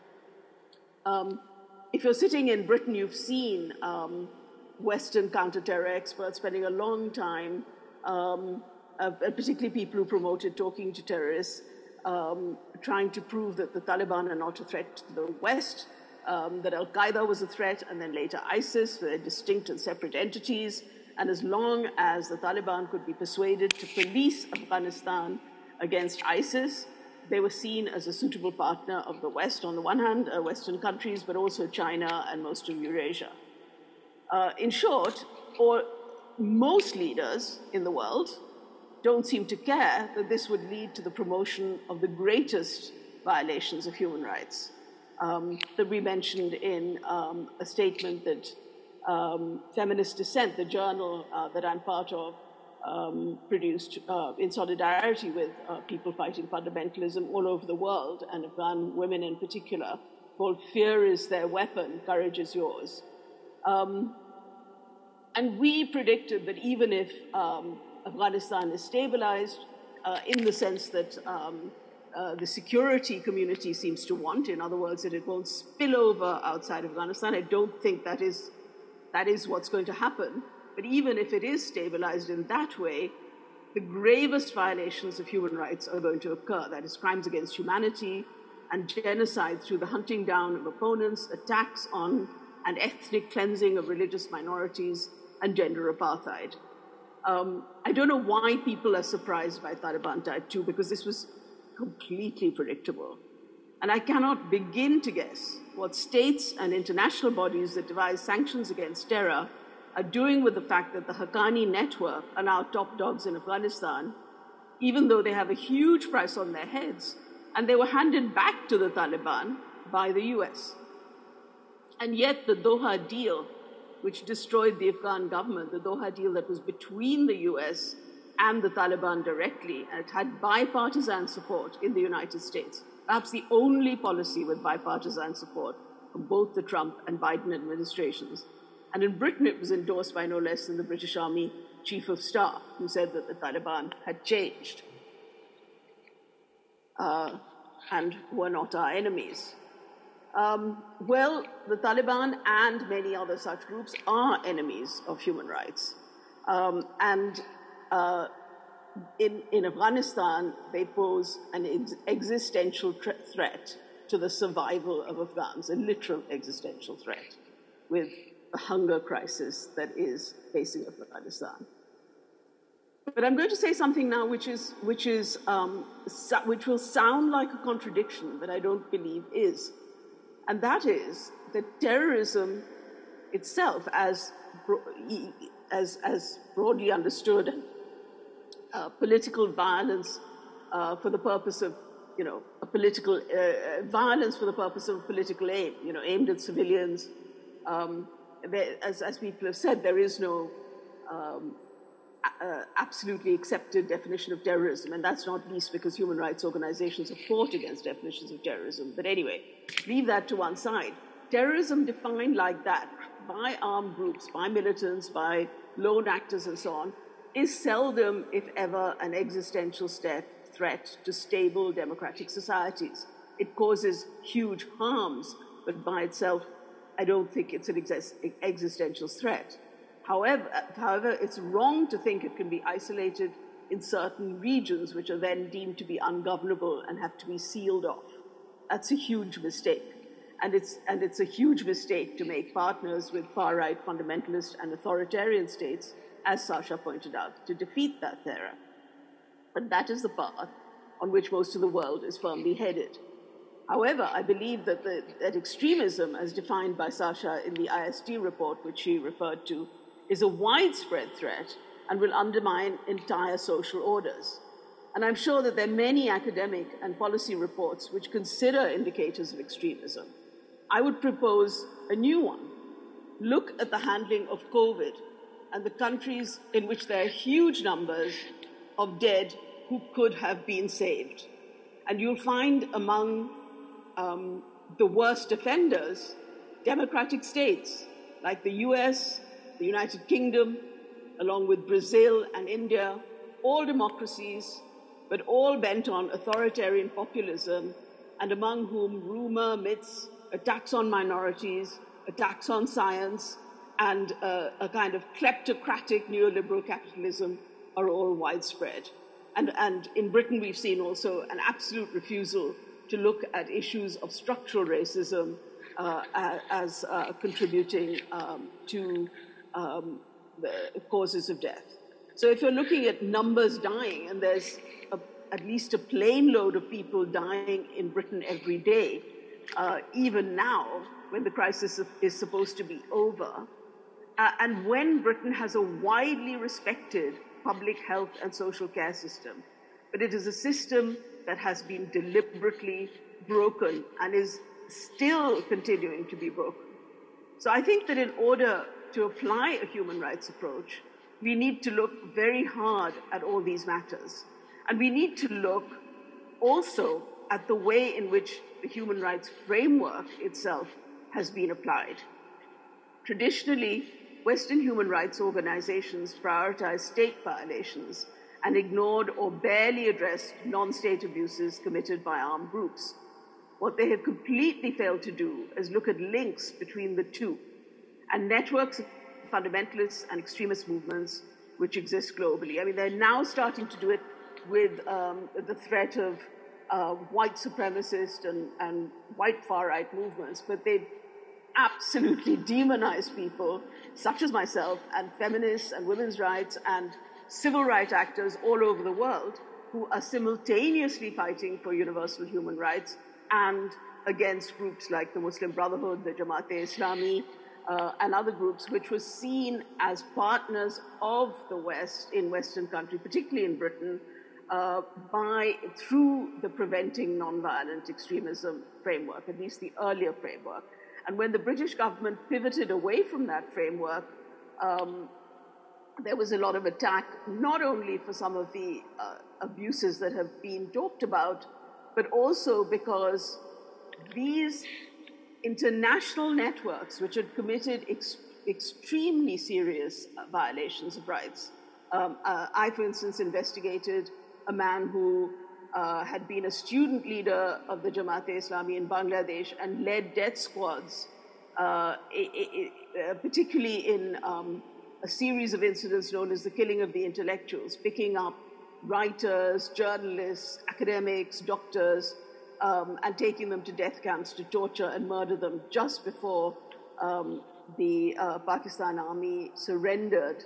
S5: If you're sitting in Britain, you've seen Western counter-terror experts spending a long time, particularly people who promoted talking to terrorists, trying to prove that the Taliban are not a threat to the West, that Al-Qaeda was a threat, and then later ISIS, they're distinct and separate entities. And as long as the Taliban could be persuaded to police Afghanistan against ISIS, they were seen as a suitable partner of the West, on the one hand, Western countries, but also China and most of Eurasia. In short, most leaders in the world don't seem to care that this would lead to the promotion of the greatest violations of human rights that we mentioned in a statement that Feminist Dissent, the journal that I'm part of, produced in solidarity with people fighting fundamentalism all over the world, and Afghan women in particular, called Fear is Their Weapon, Courage is Yours. And we predicted that even if Afghanistan is stabilized in the sense that the security community seems to want, in other words, that it won't spill over outside Afghanistan, I don't think that is what's going to happen. But even if it is stabilized in that way, the gravest violations of human rights are going to occur. That is, crimes against humanity and genocide through the hunting down of opponents, attacks on and ethnic cleansing of religious minorities, and gender apartheid. I don't know why people are surprised by Taliban Type 2, because this was completely predictable. And I cannot begin to guess what states and international bodies that devise sanctions against terror are doing with the fact that the Haqqani network are now top dogs in Afghanistan, even though they have a huge price on their heads, and they were handed back to the Taliban by the US. And yet the Doha deal, which destroyed the Afghan government, the Doha deal that was between the US and the Taliban directly, and it had bipartisan support in the United States, perhaps the only policy with bipartisan support from both the Trump and Biden administrations. And in Britain, it was endorsed by no less than the British Army Chief of Staff, who said that the Taliban had changed and were not our enemies. Well, the Taliban and many other such groups are enemies of human rights. In Afghanistan, they pose an existential threat to the survival of Afghans, a literal existential threat, with the hunger crisis that is facing Afghanistan. But I'm going to say something now which will sound like a contradiction, but I don't believe is. And that is that terrorism itself, as broadly understood, political violence for the purpose of, a political violence for the purpose of political aim, aimed at civilians. As people have said, there is no absolutely accepted definition of terrorism, and that's not least because human rights organizations have fought against definitions of terrorism. But anyway, leave that to one side. Terrorism defined like that, by armed groups, by militants, by lone actors and so on, is seldom, if ever, an existential threat to stable democratic societies. It causes huge harms, but by itself, I don't think it's an existential threat. However, it's wrong to think it can be isolated in certain regions, which are then deemed to be ungovernable and have to be sealed off. That's a huge mistake. And it's a huge mistake to make partners with far-right fundamentalist and authoritarian states, as Sasha pointed out, to defeat that terror. But that is the path on which most of the world is firmly headed. However, I believe that, that extremism, as defined by Sasha in the ISD report, which she referred to, is a widespread threat and will undermine entire social orders. And I'm sure that there are many academic and policy reports which consider indicators of extremism. I would propose a new one. Look at the handling of COVID and the countries in which there are huge numbers of dead who could have been saved. And you'll find among the worst offenders democratic states like the US, the United Kingdom, along with Brazil and India, all democracies, but all bent on authoritarian populism, and among whom rumor, myths, attacks on minorities, attacks on science, and a kind of kleptocratic neoliberal capitalism are all widespread. And in Britain, we've seen also an absolute refusal to look at issues of structural racism as contributing to the causes of death. So if you're looking at numbers dying, and there's at least a plane load of people dying in Britain every day, even now, when the crisis is supposed to be over, and when Britain has a widely respected public health and social care system, but it is a system that has been deliberately broken and is still continuing to be broken. So I think that in order to apply a human rights approach, we need to look very hard at all these matters. And we need to look also at the way in which the human rights framework itself has been applied. Traditionally, Western human rights organizations prioritized state violations and ignored or barely addressed non-state abuses committed by armed groups. What they have completely failed to do is look at links between the two and networks of fundamentalist and extremist movements which exist globally. I mean, they're now starting to do it with the threat of white supremacist and white far-right movements, but they've absolutely demonized people such as myself and feminists and women's rights and civil rights actors all over the world who are simultaneously fighting for universal human rights and against groups like the Muslim Brotherhood, the Jamaat-e-Islami, and other groups which were seen as partners of the West in Western countries, particularly in Britain, through the Preventing Nonviolent Extremism framework, at least the earlier framework. And when the British government pivoted away from that framework, there was a lot of attack, not only for some of the abuses that have been talked about, but also because these international networks, which had committed extremely serious violations of rights. I, for instance, investigated a man who had been a student leader of the Jamaat-e-Islami in Bangladesh and led death squads, particularly in a series of incidents known as the killing of the intellectuals, picking up writers, journalists, academics, doctors, and taking them to death camps to torture and murder them just before the Pakistan army surrendered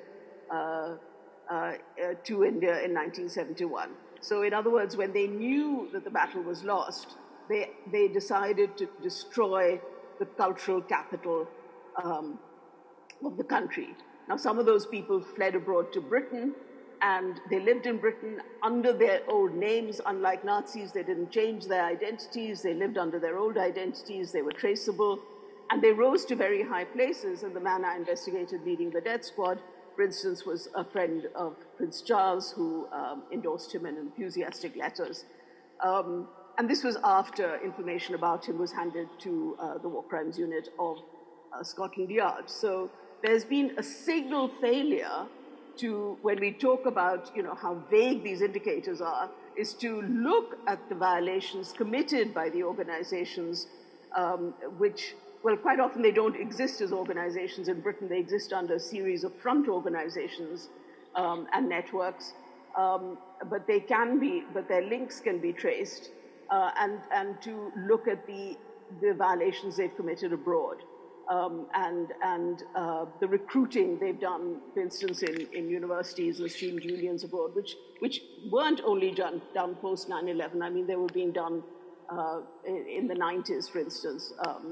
S5: to India in 1971. So in other words, when they knew that the battle was lost, they decided to destroy the cultural capital of the country. Now, some of those people fled abroad to Britain, and they lived in Britain under their old names. Unlike Nazis, they didn't change their identities. They lived under their old identities. They were traceable. And they rose to very high places. And the man I investigated leading the death squad, for instance, was a friend of Prince Charles, who endorsed him in enthusiastic letters. And this was after information about him was handed to the War Crimes Unit of Scotland Yard. So there's been a signal failure to, when we talk about, how vague these indicators are, is to look at the violations committed by the organizations, which, well, quite often they don't exist as organizations in Britain. They exist under a series of front organizations and networks, but their links can be traced, and to look at the violations they've committed abroad. And the recruiting they've done, for instance, in universities and student unions abroad, which weren't only done post 9/11. I mean, they were being done in the 90s, for instance,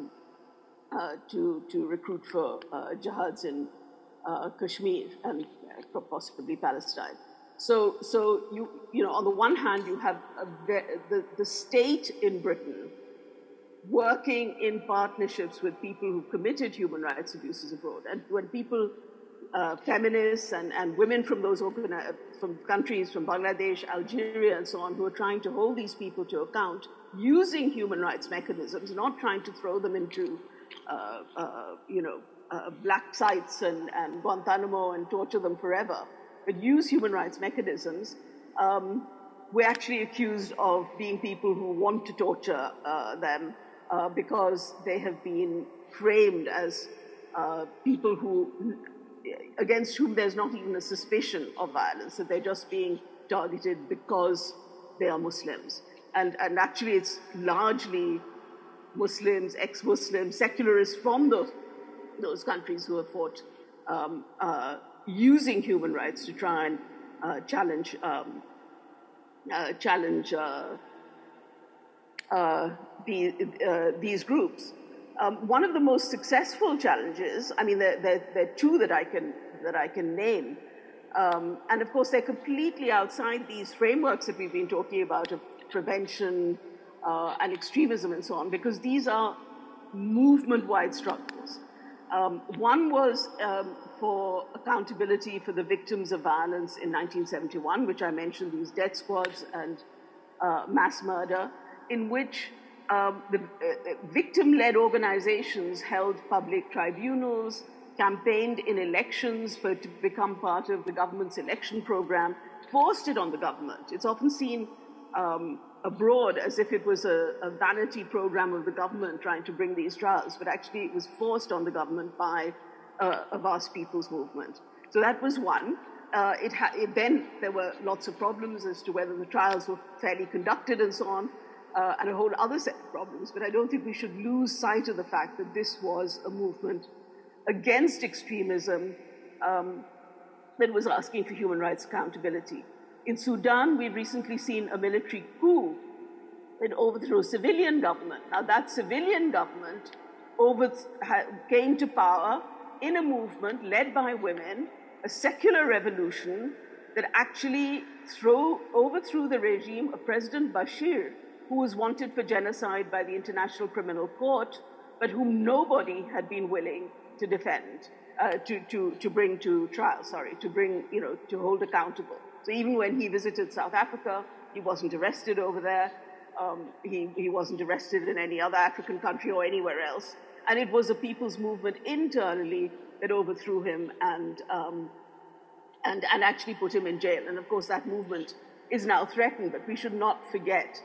S5: to recruit for jihads in Kashmir and possibly Palestine. So you know, on the one hand, you have the state in Britain working in partnerships with people who committed human rights abuses abroad. And when people, feminists and women from those from countries, from Bangladesh, Algeria, and so on, who are trying to hold these people to account using human rights mechanisms, not trying to throw them into, black sites and Guantanamo and torture them forever, but use human rights mechanisms, we're actually accused of being people who want to torture them because they have been framed as people against whom there's not even a suspicion of violence, that they're just being targeted because they are Muslims. And actually it's largely Muslims, ex-Muslims, secularists from those countries who have fought using human rights to try and challenge these groups. One of the most successful challenges, I mean, there are two that I can name, and of course they're completely outside these frameworks that we've been talking about of prevention and extremism and so on, because these are movement-wide struggles. One was for accountability for the victims of violence in 1971, which I mentioned, these death squads and mass murder, in which the victim-led organizations held public tribunals, campaigned in elections to become part of the government's election program, forced it on the government. It's often seen abroad as if it was a vanity program of the government trying to bring these trials, but actually it was forced on the government by a vast people's movement. So that was one. Then there were lots of problems as to whether the trials were fairly conducted and so on, and a whole other set of problems. But I don't think we should lose sight of the fact that this was a movement against extremism that was asking for human rights accountability. In Sudan, we've recently seen a military coup that overthrew a civilian government. Now, that civilian government came to power in a movement led by women, a secular revolution that actually overthrew the regime of President Bashir, who was wanted for genocide by the International Criminal Court, but whom nobody had been willing to defend, to bring to trial, to hold accountable. So even when he visited South Africa, he wasn't arrested over there. He wasn't arrested in any other African country or anywhere else. And it was a people's movement internally that overthrew him and actually put him in jail. And of course, that movement is now threatened, but we should not forget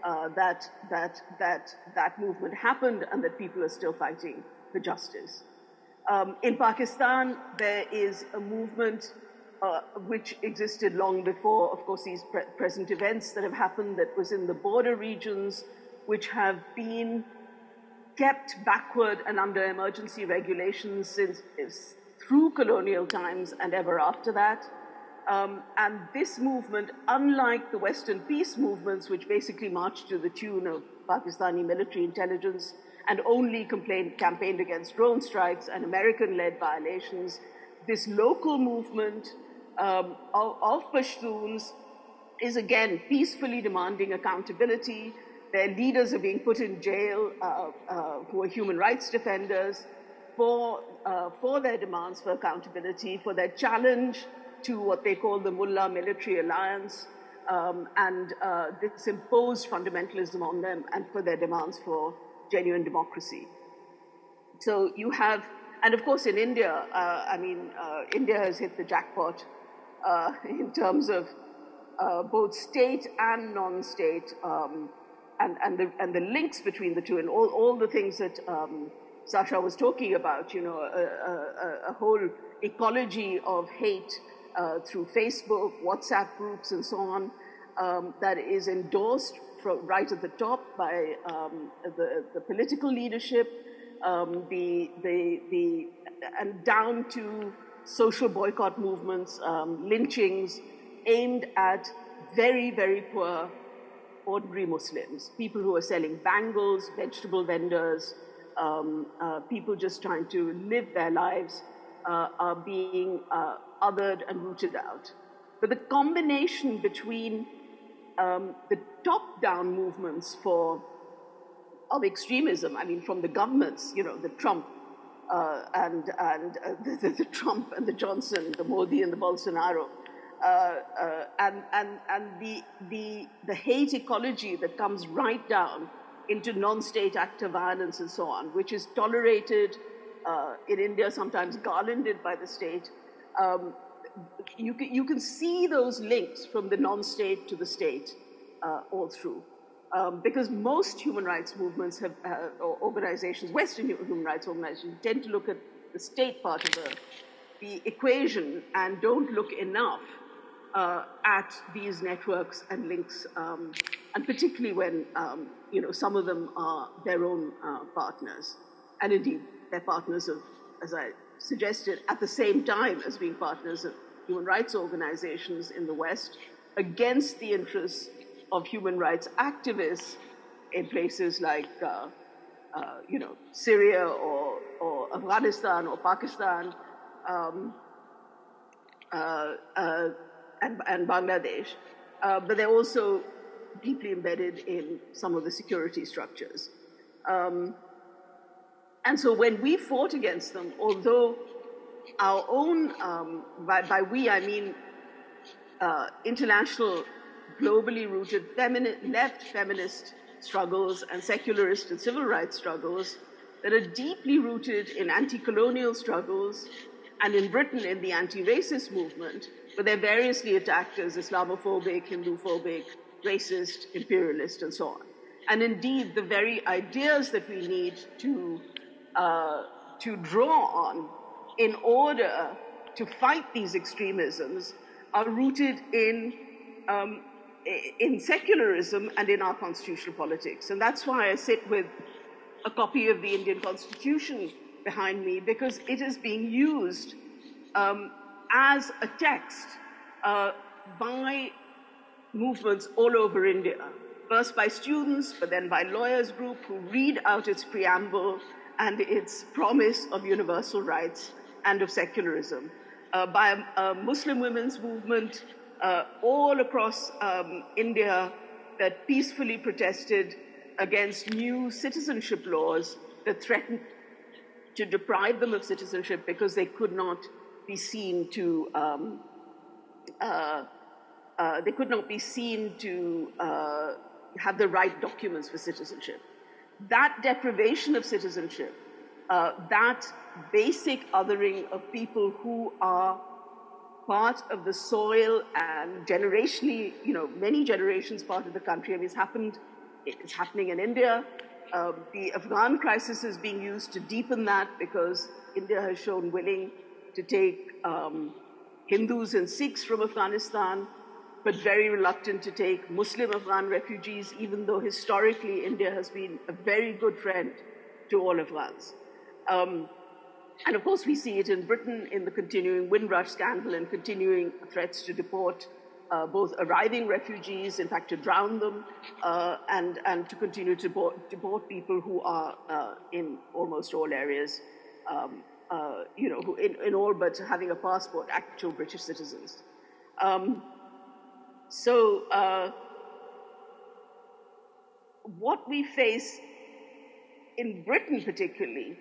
S5: that movement happened and that people are still fighting for justice. In Pakistan, there is a movement which existed long before, of course, these present events that have happened, that was in the border regions, which have been kept backward and under emergency regulations through colonial times and ever after that. And this movement, unlike the Western peace movements, which basically marched to the tune of Pakistani military intelligence and only campaigned against drone strikes and American-led violations, this local movement of Pashtuns is again peacefully demanding accountability. Their leaders are being put in jail, who are human rights defenders, for their demands for accountability, for their challenge to what they call the Mullah Military Alliance, and this imposed fundamentalism on them, and for their demands for genuine democracy. So you have, and of course in India, India has hit the jackpot in terms of both state and non-state, and the links between the two, and all the things that Sasha was talking about, a whole ecology of hate through Facebook, WhatsApp groups, and so on, that is endorsed from right at the top by the political leadership, and down to social boycott movements, lynchings aimed at very, very poor ordinary Muslims, people who are selling bangles, vegetable vendors, people just trying to live their lives are being othered and rooted out. But the combination between the top-down movements of extremism, I mean, from the governments, the Trump the Trump and the Johnson, the Modi and the Bolsonaro, and the hate ecology that comes right down into non-state actor violence and so on, which is tolerated in India, sometimes garlanded by the state. You can see those links from the non-state to the state all through. Because most human rights movements or organizations, Western human rights organizations, tend to look at the state part of the equation and don't look enough at these networks and links, and particularly when some of them are their own partners, and indeed they're partners of, as I suggested, at the same time as being partners of human rights organizations in the West against the interests of human rights activists in places like, Syria or Afghanistan or Pakistan and Bangladesh. But they're also deeply embedded in some of the security structures. And so when we fought against them, although our own, by we I mean international, globally rooted left feminist struggles and secularist and civil rights struggles that are deeply rooted in anti-colonial struggles and in Britain in the anti-racist movement, but they're variously attacked as Islamophobic, Hindu-phobic, racist, imperialist, and so on. And indeed, the very ideas that we need to draw on in order to fight these extremisms are rooted in secularism and in our constitutional politics. And that's why I sit with a copy of the Indian Constitution behind me, because it is being used as a text by movements all over India, first by students, but then by lawyers group who read out its preamble and its promise of universal rights and of secularism, by a Muslim women's movement all across India that peacefully protested against new citizenship laws that threatened to deprive them of citizenship because they could not be seen to have the right documents for citizenship. That deprivation of citizenship, that basic othering of people who are part of the soil and generationally, many generations part of the country. I mean, it's happening in India. The Afghan crisis is being used to deepen that because India has shown willing to take Hindus and Sikhs from Afghanistan, but very reluctant to take Muslim Afghan refugees, even though historically India has been a very good friend to all Afghans. And of course, we see it in Britain in the continuing Windrush scandal and continuing threats to deport both arriving refugees, in fact, to drown them, and to continue to deport people who are in almost all areas, who in all but having a passport, actual British citizens. What we face in Britain particularly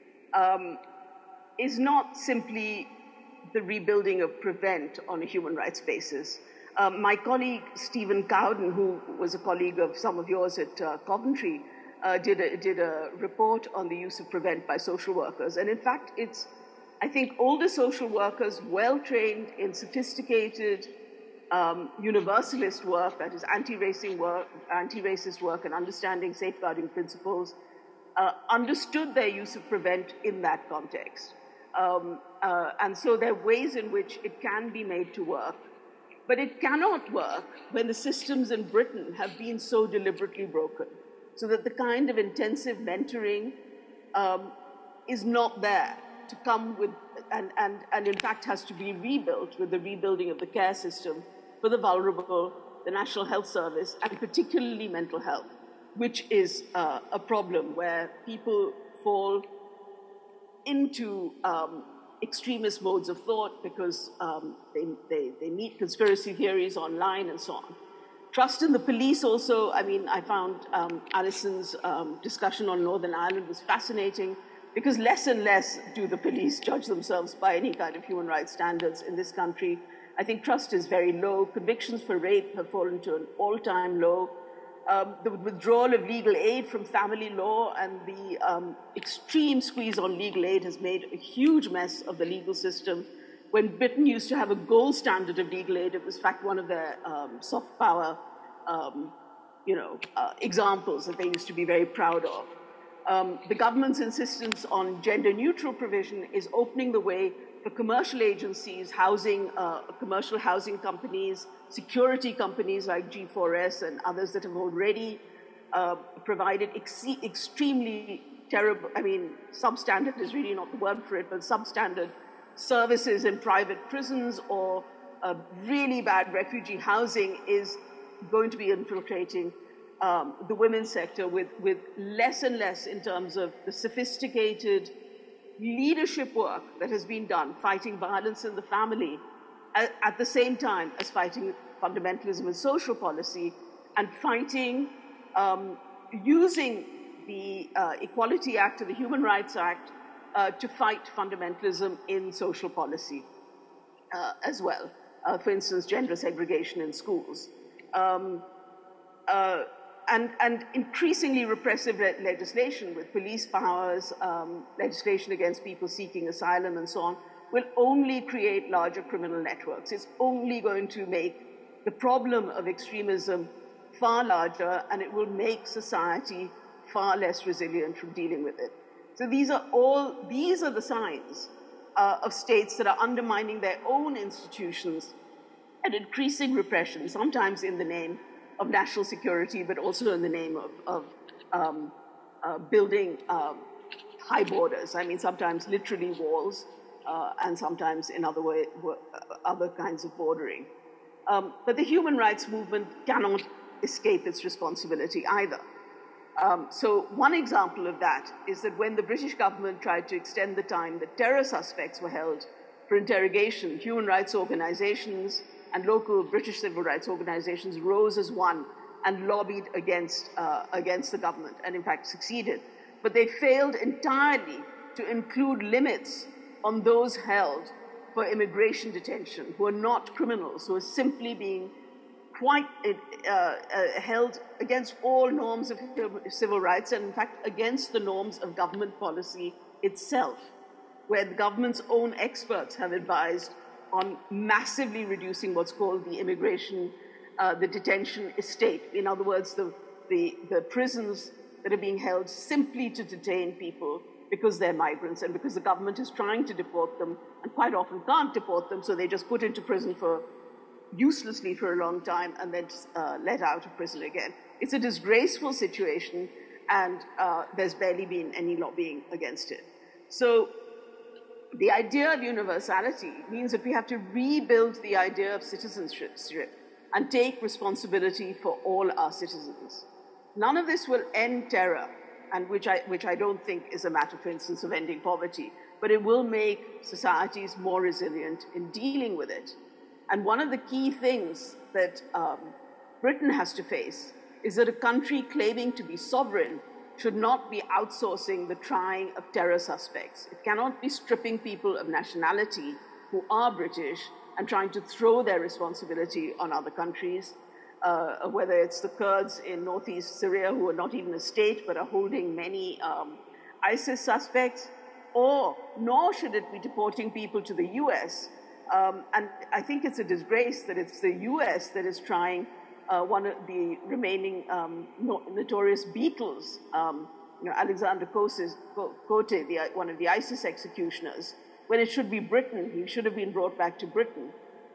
S5: is not simply the rebuilding of Prevent on a human rights basis. My colleague, Stephen Cowden, who was a colleague of some of yours at Coventry, did a report on the use of Prevent by social workers. And in fact, it's, I think, older social workers, well-trained in sophisticated universalist work, that is anti-racist work and understanding safeguarding principles, understood their use of Prevent in that context. And so there are ways in which it can be made to work. But it cannot work when the systems in Britain have been so deliberately broken, so that the kind of intensive mentoring is not there to come with, and in fact has to be rebuilt with the rebuilding of the care system for the vulnerable, the National Health Service, and particularly mental health, which is a problem where people fall into extremist modes of thought because they meet conspiracy theories online and so on. Trust in the police also, I mean, I found Alison's discussion on Northern Ireland was fascinating because less and less do the police judge themselves by any kind of human rights standards in this country. I think trust is very low. Convictions for rape have fallen to an all-time low. The withdrawal of legal aid from family law and the extreme squeeze on legal aid has made a huge mess of the legal system. When Britain used to have a gold standard of legal aid, it was in fact one of their soft power examples that they used to be very proud of. The government's insistence on gender-neutral provision is opening the way for commercial agencies, commercial housing companies, security companies like G4S and others that have already provided extremely terrible, I mean, substandard is really not the word for it, but substandard services in private prisons or really bad refugee housing is going to be infiltrating the women's sector with less and less in terms of the sophisticated leadership work that has been done fighting violence in the family at the same time as fighting fundamentalism and social policy and fighting, using the Equality Act and the Human Rights Act to fight fundamentalism in social policy as well. For instance, gender segregation in schools. And increasingly repressive legislation with police powers, legislation against people seeking asylum and so on, will only create larger criminal networks. It's only going to make the problem of extremism far larger, and it will make society far less resilient from dealing with it. So these are the signs of states that are undermining their own institutions and increasing repression, sometimes in the name of national security, but also in the name of building high borders. I mean, sometimes literally walls, and sometimes in other kinds of bordering. But the human rights movement cannot escape its responsibility either. So one example of that is that when the British government tried to extend the time that terror suspects were held for interrogation, human rights organizations and local British civil rights organizations rose as one and lobbied against the government, and in fact succeeded. But they failed entirely to include limits on those held for immigration detention, who are not criminals, who are simply being held against all norms of civil rights, and in fact against the norms of government policy itself, where the government's own experts have advised on massively reducing what's called the immigration, the detention estate. In other words, the prisons that are being held simply to detain people because they're migrants and because the government is trying to deport them and quite often can't deport them, so they just put into prison uselessly for a long time and then let out of prison again. It's a disgraceful situation, and there's barely been any lobbying against it. So the idea of universality means that we have to rebuild the idea of citizenship and take responsibility for all our citizens. None of this will end terror, and which I don't think is a matter, for instance, of ending poverty, but it will make societies more resilient in dealing with it. And one of the key things that Britain has to face is that a country claiming to be sovereign should not be outsourcing the trying of terror suspects. It cannot be stripping people of nationality who are British and trying to throw their responsibility on other countries, whether it's the Kurds in northeast Syria who are not even a state but are holding many ISIS suspects, nor should it be deporting people to the US. And I think it's a disgrace that it's the US that is trying one of the remaining notorious Beatles, Alexander Cote, one of the ISIS executioners, when it should be Britain. He should have been brought back to Britain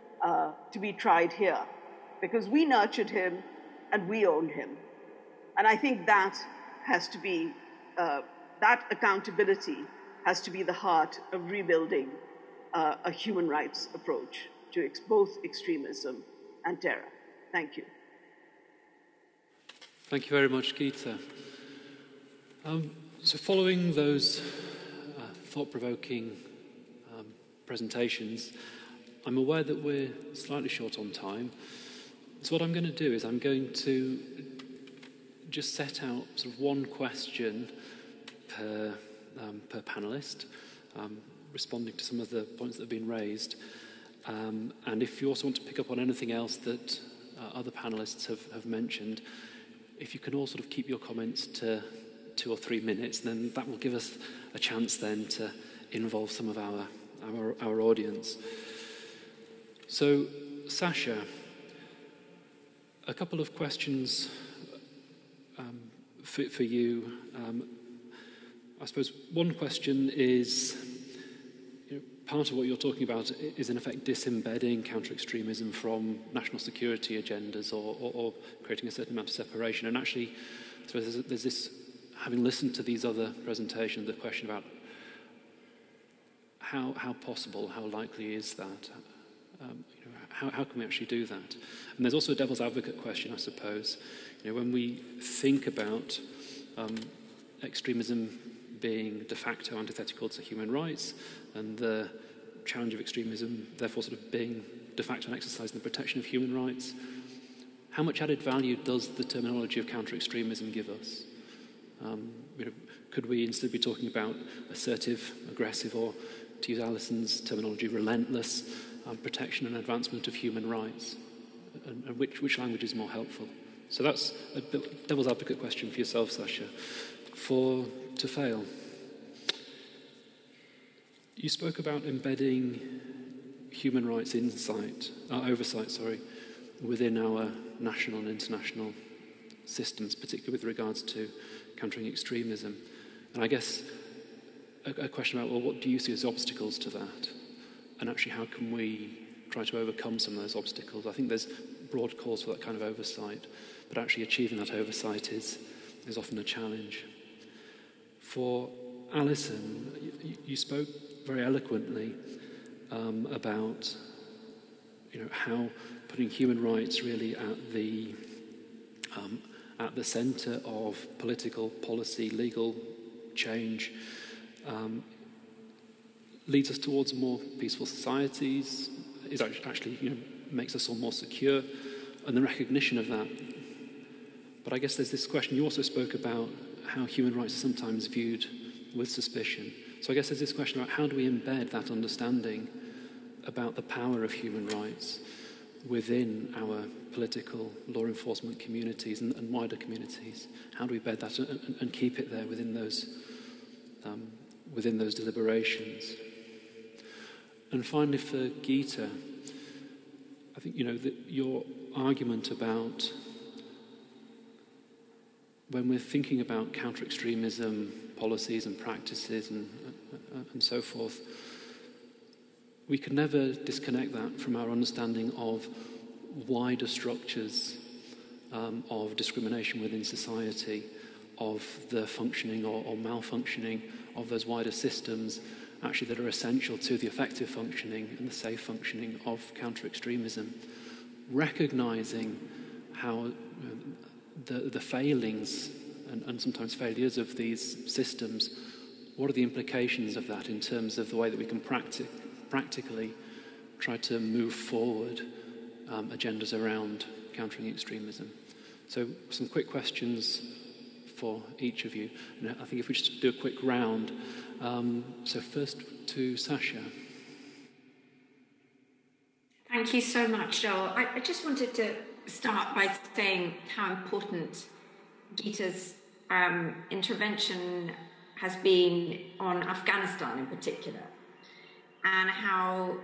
S5: to be tried here, because we nurtured him and we own him. And I think that has to be, that accountability has to be the heart of rebuilding a human rights approach to both extremism and terror. Thank you.
S1: Thank you very much, Geeta. So following those thought-provoking presentations, I'm aware that we're slightly short on time. So what I'm going to do is I'm going to just set out sort of one question per panellist, responding to some of the points that have been raised. And if you also want to pick up on anything else that other panellists have mentioned, if you can all sort of keep your comments to 2 or 3 minutes, then that will give us a chance then to involve some of our audience. So, Sasha, a couple of questions for you. I suppose one question is, part of what you're talking about is in effect disembedding counter-extremism from national security agendas or creating a certain amount of separation. And actually, I suppose there's this, having listened to these other presentations, the question about how possible, how likely is that? How can we actually do that? And there's also a devil's advocate question, I suppose. When we think about extremism being de facto antithetical to human rights, and the challenge of extremism therefore sort of being de facto an exercise in the protection of human rights, how much added value does the terminology of counter-extremism give us? Could we instead be talking about assertive, aggressive, or, to use Alison's terminology, relentless protection and advancement of human rights? And which language is more helpful? So that's a devil's advocate question for yourself, Sasha. For Tufail, you spoke about embedding human rights oversight, within our national and international systems, particularly with regards to countering extremism. And I guess a question about, well, what do you see as obstacles to that? And actually, how can we try to overcome some of those obstacles? I think there's broad calls for that kind of oversight, but actually achieving that oversight is often a challenge. For Alison, you spoke very eloquently about how putting human rights really at the centre of political policy, legal change, leads us towards more peaceful societies, is actually makes us all more secure, and the recognition of that. But I guess there's this question, you also spoke about how human rights are sometimes viewed with suspicion. So I guess there's this question about how do we embed that understanding about the power of human rights within our political law enforcement communities and wider communities? How do we embed that and keep it there within those deliberations? And finally, for Geeta, I think your argument about when we're thinking about counter-extremism policies and practices and so forth, we can never disconnect that from our understanding of wider structures of discrimination within society, of the functioning or malfunctioning of those wider systems actually that are essential to the effective functioning and the safe functioning of counter-extremism. Recognizing how the failings and sometimes failures of these systems, what are the implications of that in terms of the way that we can practically try to move forward agendas around countering extremism? So some quick questions for each of you. And I think if we just do a quick round. So first to Sasha.
S2: Thank you so much, Joel. I just wanted to start by saying how important Geeta's intervention has been on Afghanistan in particular, and how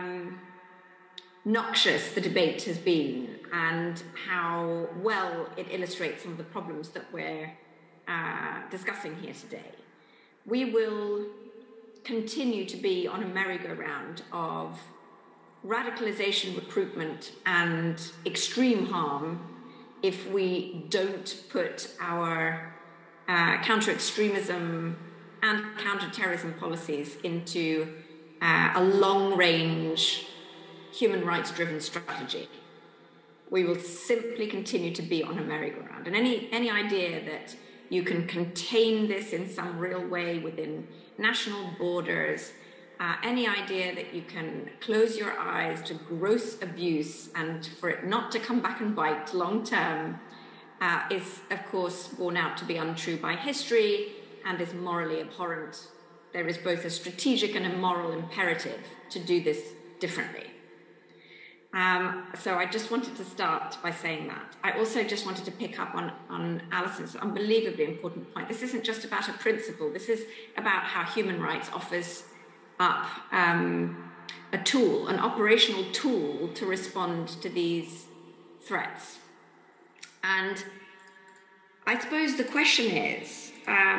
S2: noxious the debate has been, and how well it illustrates some of the problems that we're discussing here today. We will continue to be on a merry-go-round of radicalization, recruitment, and extreme harm if we don't put our counter-extremism and counter-terrorism policies into a long-range, human rights-driven strategy. we will simply continue to be on a merry-go-round. And any idea that you can contain this in some real way within national borders, any idea that you can close your eyes to gross abuse and for it not to come back and bite long term is, of course, borne out to be untrue by history and is morally abhorrent. There is both a strategic and a moral imperative to do this differently. So I just wanted to start by saying that. I also just wanted to pick up on Alison's unbelievably important point. This isn't just about a principle. This is about how human rights offers up a tool, an operational tool to respond to these threats. And I suppose the question is,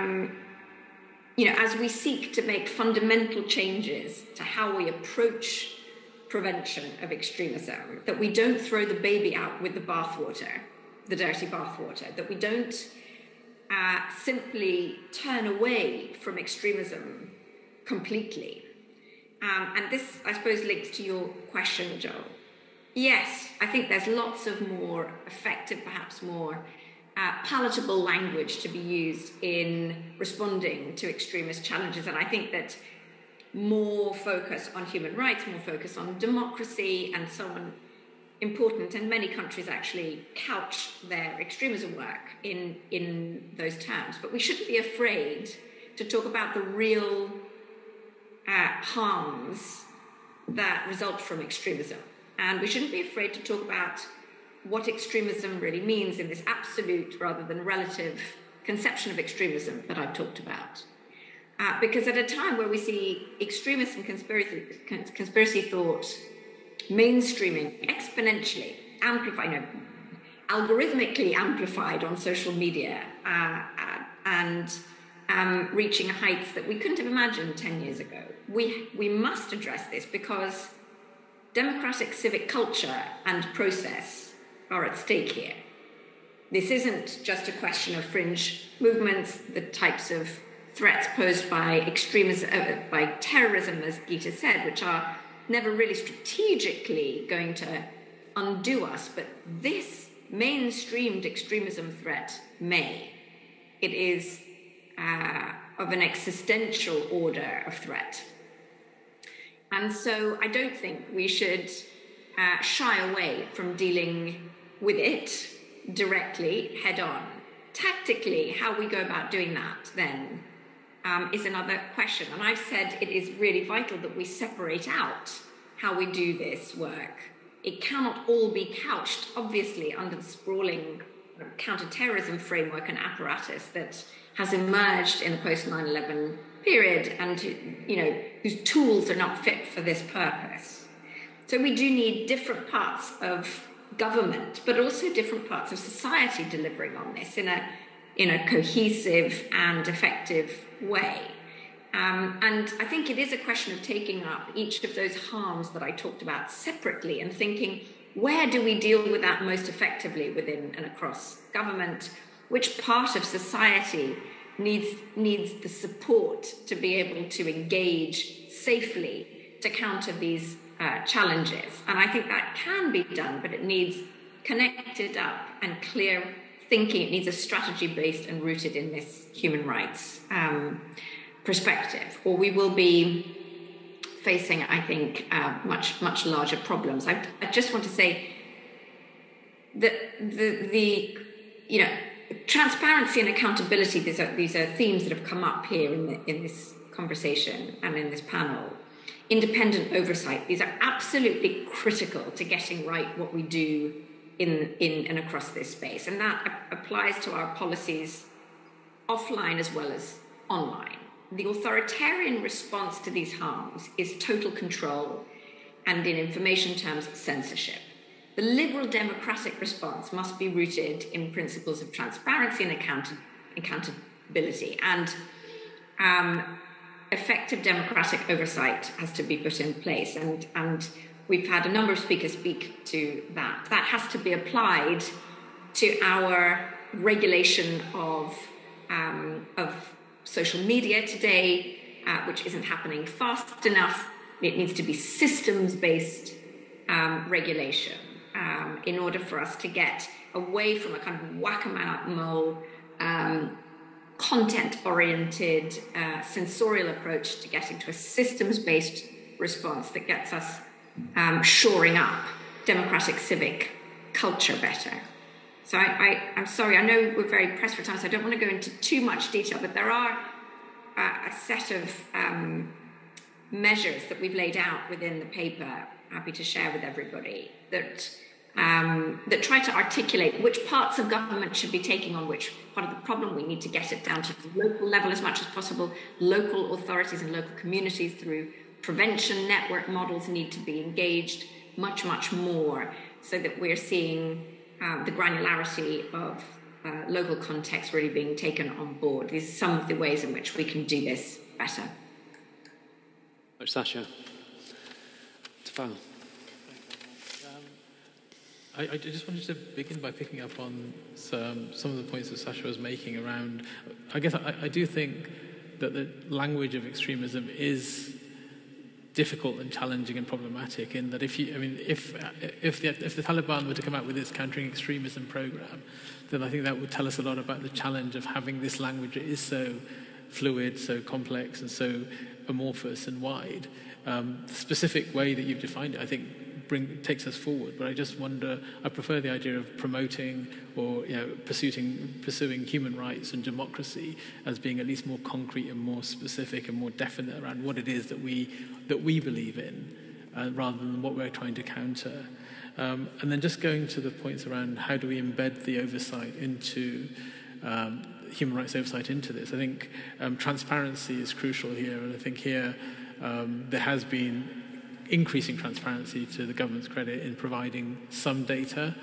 S2: as we seek to make fundamental changes to how we approach prevention of extremism, that we don't throw the baby out with the bathwater, the dirty bathwater, that we don't simply turn away from extremism completely. And this, I suppose, links to your question, Joel. Yes, I think there's lots of more effective, perhaps more palatable language to be used in responding to extremist challenges. And I think that more focus on human rights, more focus on democracy and so on, important. And many countries actually couch their extremism work in those terms. But we shouldn't be afraid to talk about the real harms that result from extremism. And we shouldn't be afraid to talk about what extremism really means in this absolute rather than relative conception of extremism that I've talked about. Because at a time where we see extremist and conspiracy thought mainstreaming exponentially, amplified, algorithmically amplified on social media and reaching heights that we couldn't have imagined 10 years ago, we must address this because democratic civic culture and process are at stake here. This isn't just a question of fringe movements, the types of threats posed by extremism, by terrorism, as Geeta said, which are never really strategically going to undo us, but this mainstreamed extremism threat may. It is of an existential order of threat. And so I don't think we should shy away from dealing with it directly, head on. Tactically, how we go about doing that then is another question. And I've said it is really vital that we separate out how we do this work. It cannot all be couched, obviously, under the sprawling counter-terrorism framework and apparatus that has emerged in the post-9/11 period and, whose tools are not fit for this purpose. So we do need different parts of government, but also different parts of society delivering on this in a cohesive and effective way. And I think it is a question of taking up each of those harms that I talked about separately and thinking, where do we deal with that most effectively within and across government? Which part of society needs the support to be able to engage safely to counter these challenges? And I think that can be done, but it needs connected up and clear thinking. It needs a strategy based and rooted in this human rights perspective, or we will be facing, I think, much larger problems. I just want to say that the transparency and accountability, these are themes that have come up here in this conversation and in this panel. Independent oversight, these are absolutely critical to getting right what we do in and across this space. And that applies to our policies offline as well as online. The authoritarian response to these harms is total control and, in information terms, censorship. The liberal democratic response must be rooted in principles of transparency and accountability, and effective democratic oversight has to be put in place. And we've had a number of speakers speak to that. That has to be applied to our regulation of social media today, which isn't happening fast enough. It needs to be systems-based regulation. in order for us to get away from a kind of whack-a-mole, content-oriented, sensorial approach to getting to a systems-based response that gets us shoring up democratic civic culture better. So I'm sorry, I know we're very pressed for time, so I don't want to go into too much detail, but there are a set of measures that we've laid out within the paper, happy to share with everybody, that try to articulate which parts of government should be taking on which part of the problem. We need to get it down to the local level as much as possible. Local authorities and local communities through prevention network models need to be engaged much, much more, so that we're seeing the granularity of local context really being taken on board. These are some of the ways in which we can do this better.
S1: Sasha. Tafal.
S3: I just wanted to begin by picking up on some of the points that Sasha was making around, I guess I do think that the language of extremism is difficult and challenging and problematic, in that if the Taliban were to come out with its countering extremism program, then I think that would tell us a lot about the challenge of having this language that is so fluid, so complex, and so amorphous and wide. The specific way that you've defined it, I think, takes us forward. But I just wonder, I prefer the idea of promoting or pursuing human rights and democracy as being at least more concrete and more specific and more definite around what it is that we believe in, rather than what we're trying to counter. And then just going to the points around how do we embed the oversight into human rights oversight into this. I think transparency is crucial here, and I think here there has been increasing transparency, to the government's credit, in providing some data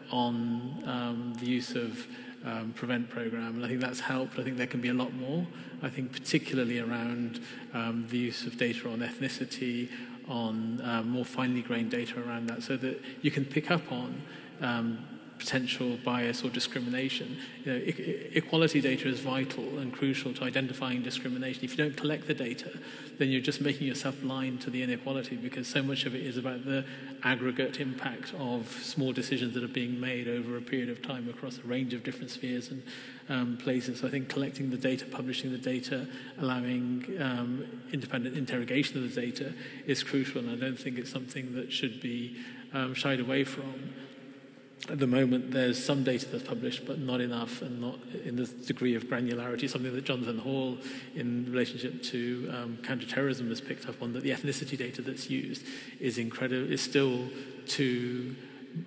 S3: on the use of PREVENT programme, and I think that's helped. I think there can be a lot more. I think particularly around the use of data on ethnicity, on more finely grained data around that, so that you can pick up on potential bias or discrimination. Equality data is vital and crucial to identifying discrimination. If you don't collect the data, then you're just making yourself blind to the inequality, because so much of it is about the aggregate impact of small decisions that are being made over a period of time across a range of different spheres and places. So I think collecting the data, publishing the data, allowing independent interrogation of the data is crucial, and I don't think it's something that should be shied away from. At the moment, there's some data that's published, but not enough, and not in the degree of granularity, something that Jonathan Hall, in relationship to counterterrorism, has picked up on, that the ethnicity data that's used is still too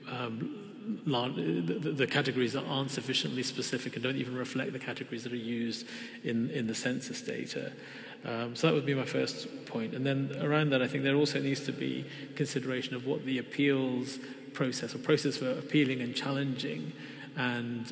S3: the categories that aren't sufficiently specific and don't even reflect the categories that are used in the census data. So that would be my first point. And then around that, I think there also needs to be consideration of what the appeals process, or process for appealing and challenging and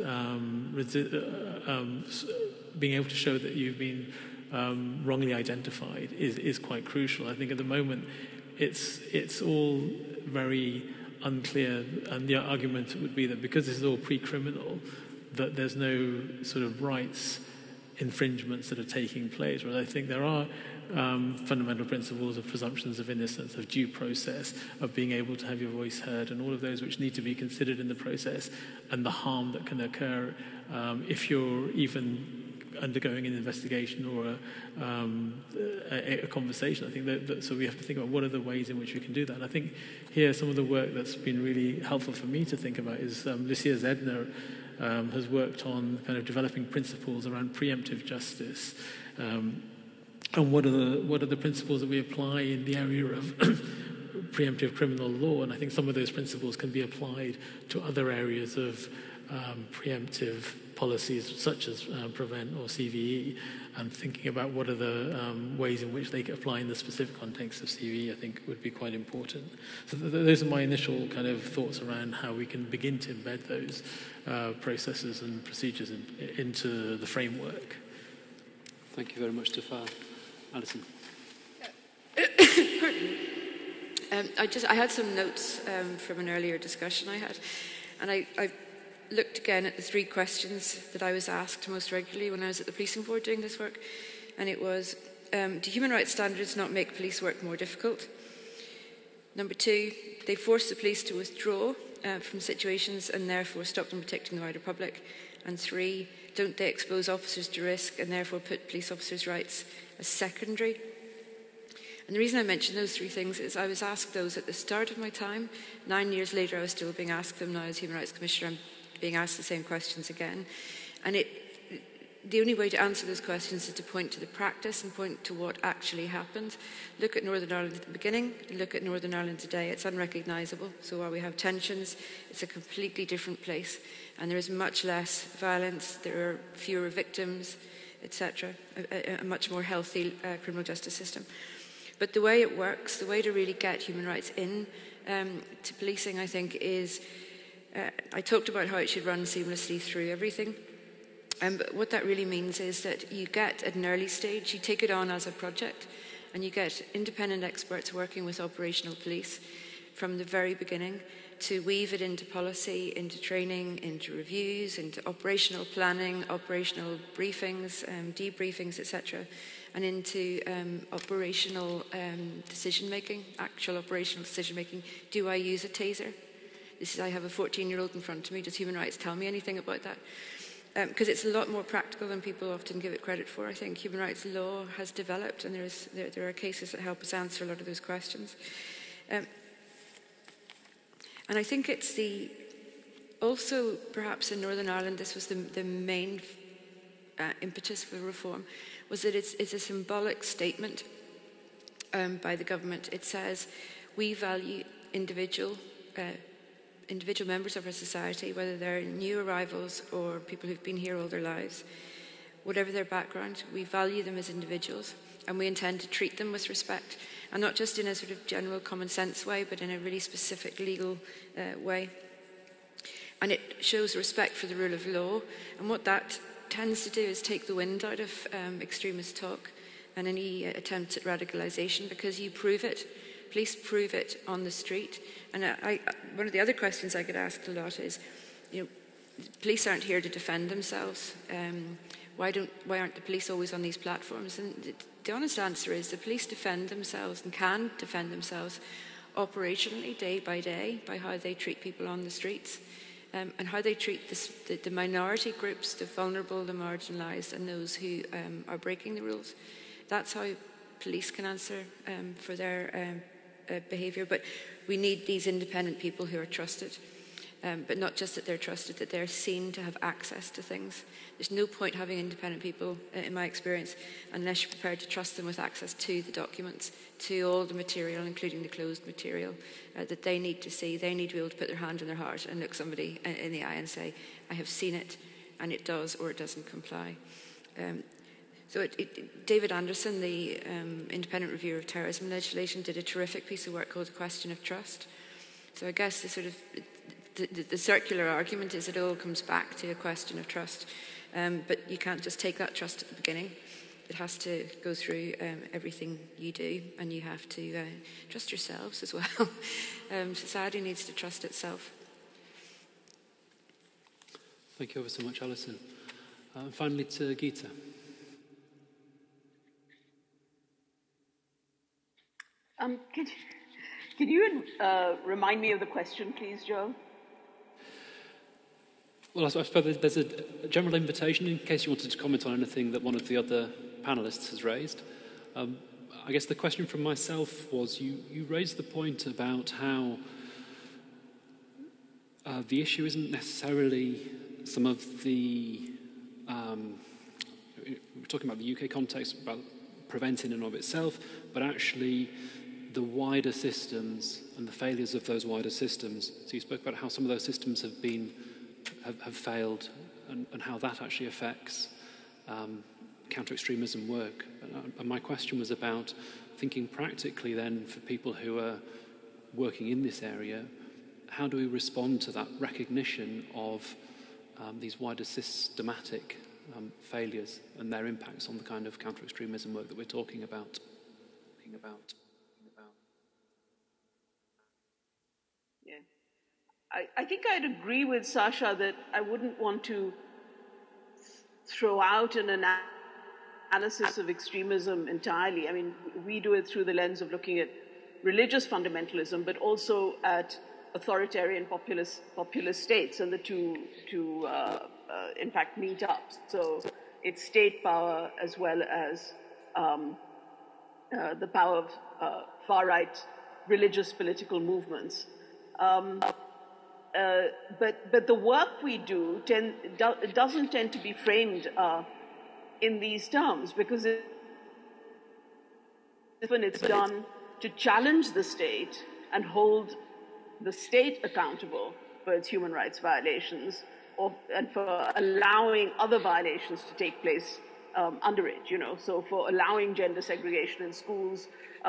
S3: being able to show that you've been wrongly identified is quite crucial. I think at the moment it's all very unclear, and the argument would be that because this is all pre-criminal, that there's no sort of rights infringements that are taking place. Whereas I think there are fundamental principles of presumptions of innocence, of due process, of being able to have your voice heard, and all of those which need to be considered in the process, and the harm that can occur if you're even undergoing an investigation or a conversation. I think that so we have to think about what are the ways in which we can do that. And I think here some of the work that's been really helpful for me to think about is Lucia Zedner has worked on kind of developing principles around preemptive justice. And what are the principles that we apply in the area of preemptive criminal law? And I think some of those principles can be applied to other areas of preemptive policies, such as PREVENT or CVE, and thinking about what are the ways in which they can apply in the specific context of CVE, I think would be quite important. So those are my initial kind of thoughts around how we can begin to embed those processes and procedures into the framework.
S1: Thank you very much, Tafal. Alison.
S4: I had some notes from an earlier discussion I had, and I looked again at the 3 questions that I was asked most regularly when I was at the policing board doing this work, and it was, do human rights standards not make police work more difficult? Number 2, they force the police to withdraw from situations and therefore stop them protecting the wider public. And 3, don't they expose officers to risk and therefore put police officers' rights as secondary? And the reason I mention those 3 things is I was asked those at the start of my time. 9 years later, I was still being asked them. Now, as Human Rights Commissioner, I'm being asked the same questions again. And the only way to answer those questions is to point to the practice and point to what actually happened. Look at Northern Ireland at the beginning, look at Northern Ireland today. It's unrecognisable. So while we have tensions, it's a completely different place. And there is much less violence, there are fewer victims, etc. A much more healthy criminal justice system. But the way it works, the way to really get human rights in to policing, I think, is... I talked about how it should run seamlessly through everything. But what that really means is that you get at an early stage, you take it on as a project, and you get independent experts working with operational police from the very beginning to weave it into policy, into training, into reviews, into operational planning, operational briefings, debriefings, etc., and into operational decision-making, actual operational decision-making. Do I use a taser? I have a 14-year-old in front of me. Does human rights tell me anything about that? Because it's a lot more practical than people often give it credit for. I think human rights law has developed, and there are cases that help us answer a lot of those questions. And I think it's also perhaps in Northern Ireland, this was the main impetus for reform, was that it's a symbolic statement by the government. It says, we value individual members of our society, whether they're new arrivals or people who've been here all their lives, whatever their background, we value them as individuals and we intend to treat them with respect, and not just in a sort of general common sense way, but in a really specific legal way. And it shows respect for the rule of law, and what that tends to do is take the wind out of extremist talk and any attempts at radicalisation, because you prove it. Police prove it on the street. And one of the other questions I get asked a lot is, police aren't here to defend themselves. Why aren't the police always on these platforms? And the honest answer is the police defend themselves and can defend themselves operationally, day by day, by how they treat people on the streets and how they treat the minority groups, the vulnerable, the marginalised, and those who are breaking the rules. That's how police can answer for their behaviour. But we need these independent people who are trusted. But not just that they're trusted, that they're seen to have access to things. There's no point having independent people, in my experience, unless you're prepared to trust them with access to the documents, to all the material, including the closed material, that they need to see. They need to be able to put their hand on their heart and look somebody in the eye and say, I have seen it, and it does or it doesn't comply. David Anderson, the independent reviewer of terrorism legislation, did a terrific piece of work called The Question of Trust. So I guess the circular argument is it all comes back to a question of trust. But you can't just take that trust at the beginning. It has to go through everything you do, and you have to trust yourselves as well. Society needs to trust itself.
S1: Thank you ever so much, Alison. Finally to Geeta.
S5: Can you remind me of the question, please, Joe?
S1: Well, I suppose there's a general invitation in case you wanted to comment on anything that one of the other panellists has raised. I guess the question from myself was, you raised the point about how the issue isn't necessarily some of the... we're talking about the UK context, about preventing in and of itself, but actually the wider systems and the failures of those wider systems. So you spoke about how some of those systems have failed and how that actually affects counter-extremism work. And my question was about thinking practically then for people who are working in this area, how do we respond to that recognition of these wider systematic failures and their impacts on the kind of counter-extremism work that we're talking about?
S5: Yeah. I think I'd agree with Sasha that I wouldn't want to throw out an analysis of extremism entirely. I mean, we do it through the lens of looking at religious fundamentalism, but also at authoritarian populist states, and the two in fact meet up. So it's state power as well as the power of far-right religious political movements. But the work we do doesn't tend to be framed in these terms, because often it's done to challenge the state and hold the state accountable for its human rights violations, and for allowing other violations to take place under it, so for allowing gender segregation in schools.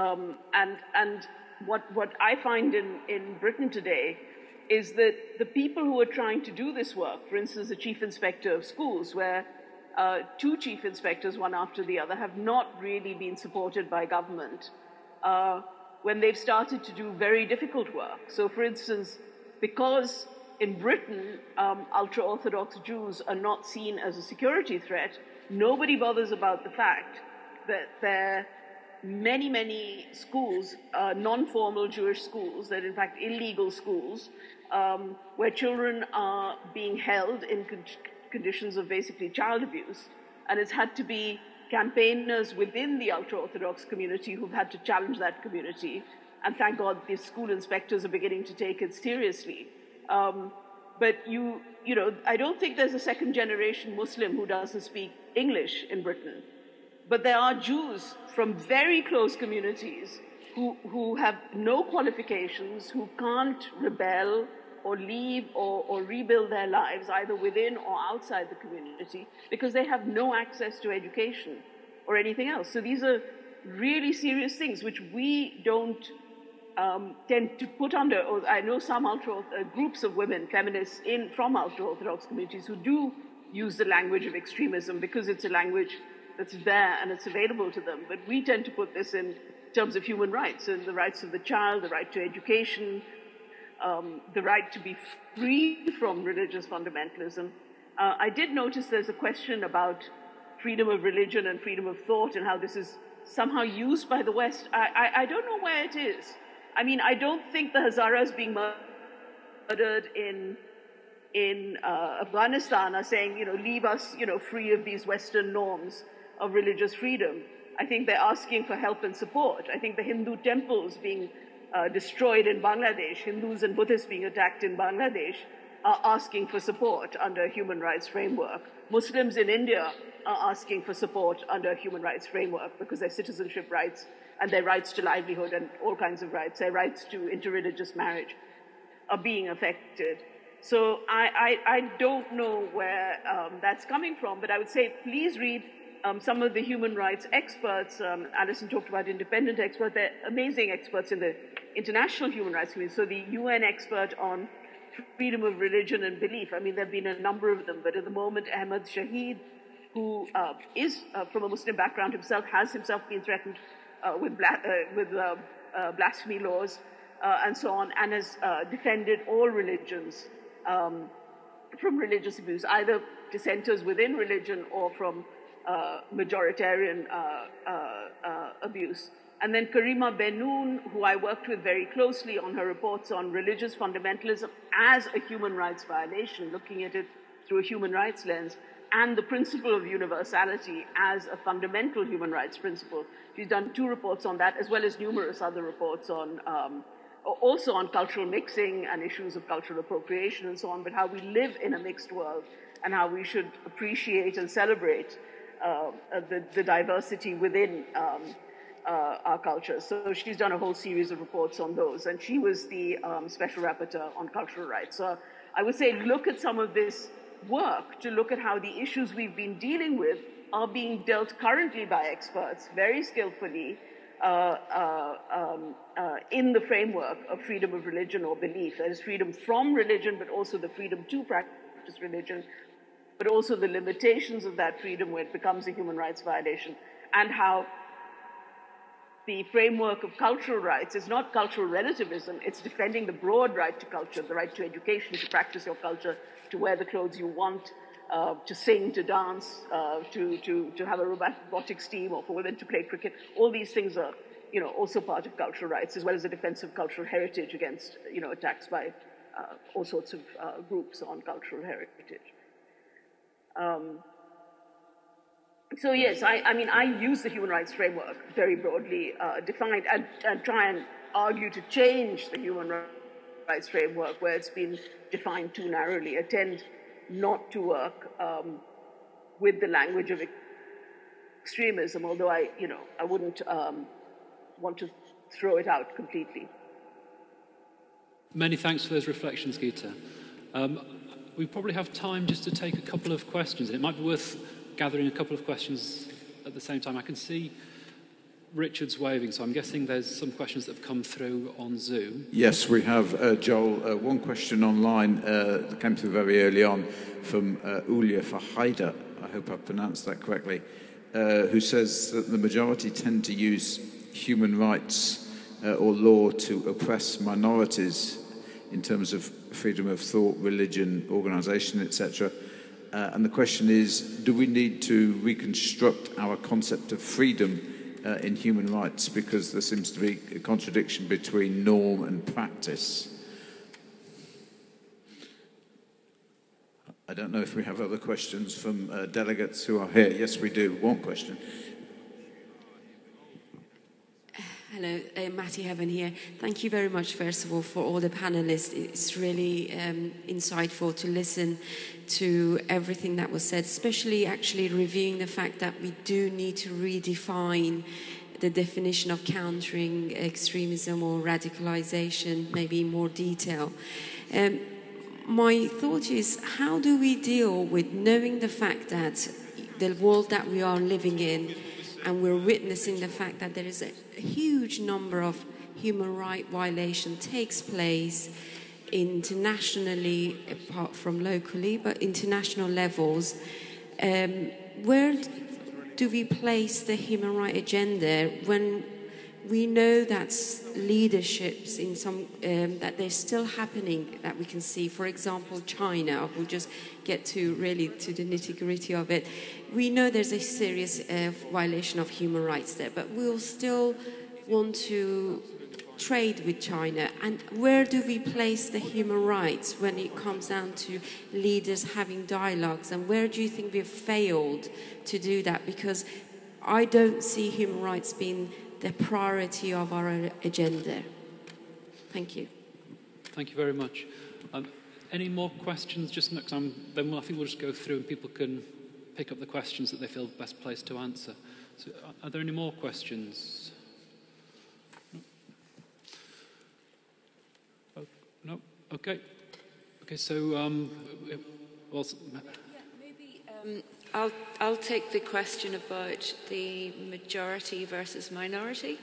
S5: And what I find in Britain today is that the people who are trying to do this work, for instance, the chief inspector of schools, where two chief inspectors, one after the other, have not really been supported by government when they've started to do very difficult work. So, for instance, because in Britain, ultra-Orthodox Jews are not seen as a security threat, nobody bothers about the fact that there are many, many schools, non-formal Jewish schools, that in fact illegal schools, where children are being held in conditions of basically child abuse. And it's had to be campaigners within the ultra-Orthodox community who've had to challenge that community. And thank God the school inspectors are beginning to take it seriously. But I don't think there's a second generation Muslim who doesn't speak English in Britain. But there are Jews from very close communities who have no qualifications, who can't rebel or leave or rebuild their lives either within or outside the community because they have no access to education or anything else. So these are really serious things which we don't tend to put under. Or I know some groups of women, feminists from ultra-Orthodox communities who do use the language of extremism because it's a language that's there and it's available to them. But we tend to put this in terms of human rights, and the rights of the child, the right to education, the right to be free from religious fundamentalism. I did notice there's a question about freedom of religion and freedom of thought and how this is somehow used by the West. I don't know where it is. I mean, I don't think the Hazaras being murdered in Afghanistan are saying, leave us, free of these Western norms of religious freedom. I think they're asking for help and support. I think the Hindu temples being destroyed in Bangladesh, Hindus and Buddhists being attacked in Bangladesh, are asking for support under a human rights framework. Muslims in India are asking for support under a human rights framework because their citizenship rights and their rights to livelihood and all kinds of rights, their rights to interreligious marriage, are being affected. So I don't know where that's coming from, but I would say please read some of the human rights experts. Alison talked about independent experts. They're amazing experts in the international human rights community. So the UN expert on freedom of religion and belief. I mean, there have been a number of them, but at the moment, Ahmad Shahid, who is from a Muslim background himself, has himself been threatened with blasphemy laws and so on, and has defended all religions from religious abuse, either dissenters within religion or from majoritarian abuse. And then Karima Benoon, who I worked with very closely on her reports on religious fundamentalism as a human rights violation, looking at it through a human rights lens, and the principle of universality as a fundamental human rights principle. She's done 2 reports on that, as well as numerous other reports on also on cultural mixing and issues of cultural appropriation and so on, but how we live in a mixed world and how we should appreciate and celebrate the diversity within our culture. So she's done a whole series of reports on those, and she was the special rapporteur on cultural rights. So I would say look at some of this work to look at how the issues we've been dealing with are being dealt currently by experts very skillfully in the framework of freedom of religion or belief. That is freedom from religion, but also the freedom to practice religion, but also the limitations of that freedom when it becomes a human rights violation, and how the framework of cultural rights is not cultural relativism, it's defending the broad right to culture, the right to education, to practice your culture, to wear the clothes you want, to sing, to dance, to have a robotics team, or for women to play cricket. All these things are, also part of cultural rights, as well as the defense of cultural heritage against, attacks by all sorts of groups on cultural heritage. So yes, I use the human rights framework very broadly defined and try and argue to change the human rights framework where it's been defined too narrowly. I tend not to work with the language of extremism, although I wouldn't want to throw it out completely.
S1: Many thanks for those reflections, Geeta. We probably have time just to take a couple of questions. It might be worth gathering a couple of questions at the same time. I can see Richard's waving, so I'm guessing there's some questions that have come through on Zoom.
S6: Yes, we have, Joel, one question online that came through very early on from Ulia Fahida, I hope I've pronounced that correctly, who says that the majority tend to use human rights or law to oppress minorities in terms of freedom of thought, religion, organisation, etc. And the question is, do we need to reconstruct our concept of freedom in human rights, because there seems to be a contradiction between norm and practice? I don't know if we have other questions from delegates who are here. Yes, we do. One question.
S7: Hello, Matty Heaven here. Thank you very much, first of all, for all the panelists. It's really insightful to listen to everything that was said, especially actually reviewing the fact that we do need to redefine the definition of countering extremism or radicalization, maybe in more detail. My thought is, how do we deal with knowing the fact that the world that we are living in, and we're witnessing the fact that there is a huge number of human rights violations takes place internationally, apart from locally, but international levels. Where do we place the human rights agenda when we know that leaderships in some that they're still happening, that we can see? For example, China. We'll just get to the nitty-gritty of it. We know there's a serious violation of human rights there, but we'll still want to trade with China. And where do we place the human rights when it comes down to leaders having dialogues? And where do you think we've failed to do that? Because I don't see human rights being the priority of our agenda. Thank you.
S1: Thank you very much. Any more questions just next time? Then I think we'll just go through and people can pick up the questions that they feel best placed to answer. So, are there any more questions? No? Okay. Okay, so, well...
S4: Maybe I'll take the question about the majority versus minority.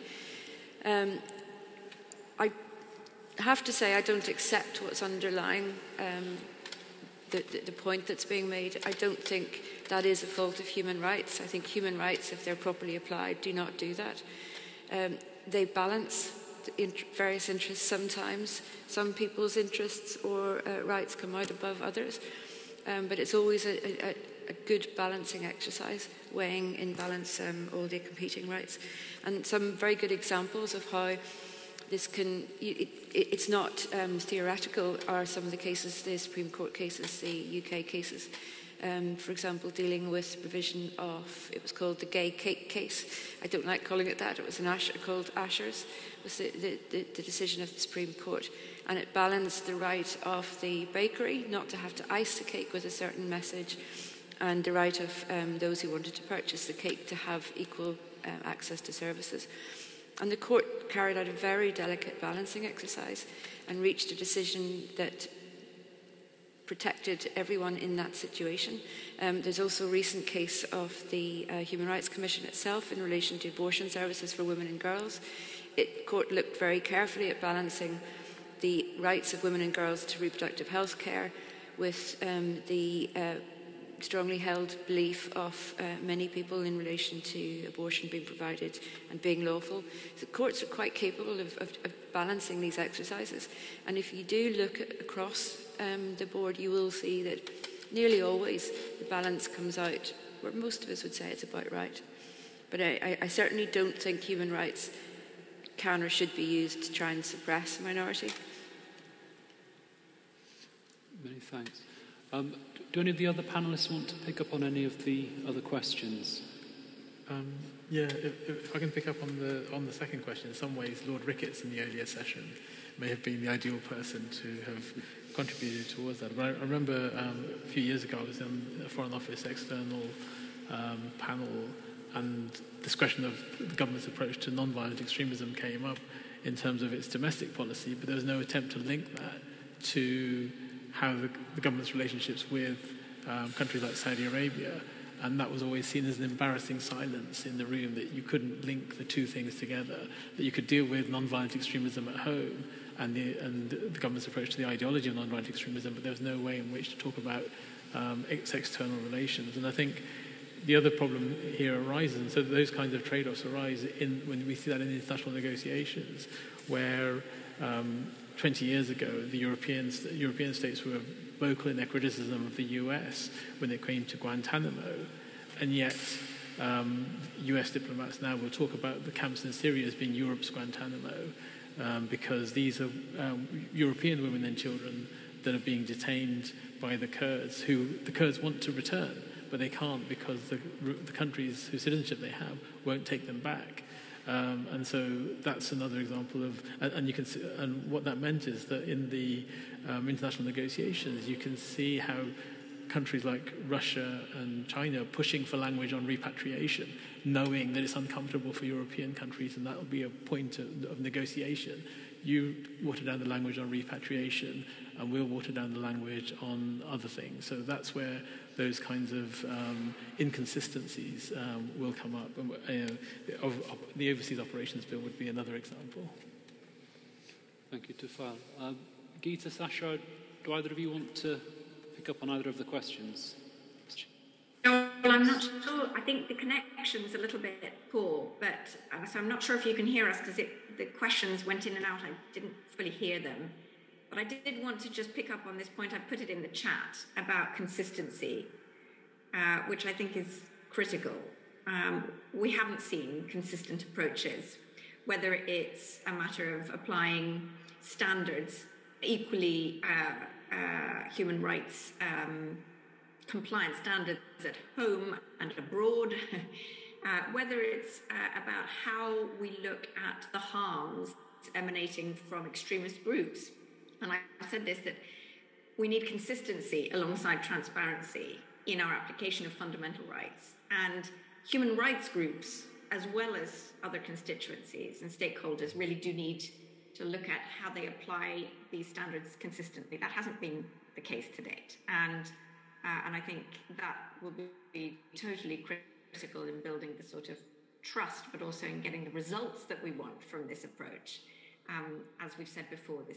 S4: I have to say I don't accept what's underlying the point that's being made. I don't think that is a fault of human rights. I think human rights, if they're properly applied, do not do that. They balance various interests sometimes. Some people's interests or rights come out above others. But it's always a good balancing exercise, weighing in balance all the competing rights. And some very good examples of how this can, it's not theoretical, are some of the cases, the Supreme Court cases, the UK cases. For example, dealing with the provision of, it was called the gay cake case. I don't like calling it that. It was called Asher's. It was the decision of the Supreme Court. And it balanced the right of the bakery not to have to ice the cake with a certain message, and the right of those who wanted to purchase the cake to have equal access to services. And the court carried out a very delicate balancing exercise and reached a decision that protected everyone in that situation. There's also a recent case of the Human Rights Commission itself in relation to abortion services for women and girls. The court looked very carefully at balancing the rights of women and girls to reproductive health care with the strongly held belief of many people in relation to abortion being provided and being lawful. So courts are quite capable of balancing these exercises. And if you do look across the board, you will see that nearly always the balance comes out where most of us would say it's about right. But I certainly don't think human rights can or should be used to try and suppress a minority.
S1: Many thanks. Do any of the other panellists want to pick up on any of the other questions?
S3: Yeah, if I can pick up on the second question, in some ways Lord Ricketts in the earlier session may have been the ideal person to have contributed towards that. But I remember a few years ago I was in a Foreign Office external panel, and this question of the government's approach to non-violent extremism came up in terms of its domestic policy, but there was no attempt to link that to how the government's relationships with countries like Saudi Arabia. And that was always seen as an embarrassing silence in the room, that you couldn't link the two things together, that you could deal with non-violent extremism at home and the government's approach to the ideology of non-violent extremism, but there was no way in which to talk about its external relations. And I think the other problem here arises, and so those kinds of trade-offs arise when we see that in international negotiations, where 20 years ago the European states were vocal in their criticism of the US when it came to Guantanamo, and yet US diplomats now will talk about the camps in Syria as being Europe's Guantanamo, because these are European women and children that are being detained by the Kurds, who the Kurds want to return, but they can't because the countries whose citizenship they have won't take them back. And so that's another example of, and you can see, and what that meant is that in the international negotiations, you can see how countries like Russia and China are pushing for language on repatriation, knowing that it's uncomfortable for European countries, and that will be a point of negotiation. You water down the language on repatriation, and we'll water down the language on other things. So that's where those kinds of inconsistencies will come up. The Overseas Operations Bill would be another example.
S1: Thank you, Tufail. Geeta, Sasha, do either of you want to pick up on either of the questions?
S2: No, I'm not sure. I think the connection's a little bit poor, but so I'm not sure if you can hear us because the questions went in and out. I didn't fully hear them. But I did want to just pick up on this point. I put it in the chat about consistency, which I think is critical. We haven't seen consistent approaches, whether it's a matter of applying standards, equally human rights compliant standards at home and abroad, whether it's about how we look at the harms emanating from extremist groups. And I said this, that we need consistency alongside transparency in our application of fundamental rights. And human rights groups, as well as other constituencies and stakeholders, really do need to look at how they apply these standards consistently. That hasn't been the case to date. And I think that will be totally critical in building the sort of trust, but also in getting the results that we want from this approach. As we've said before, this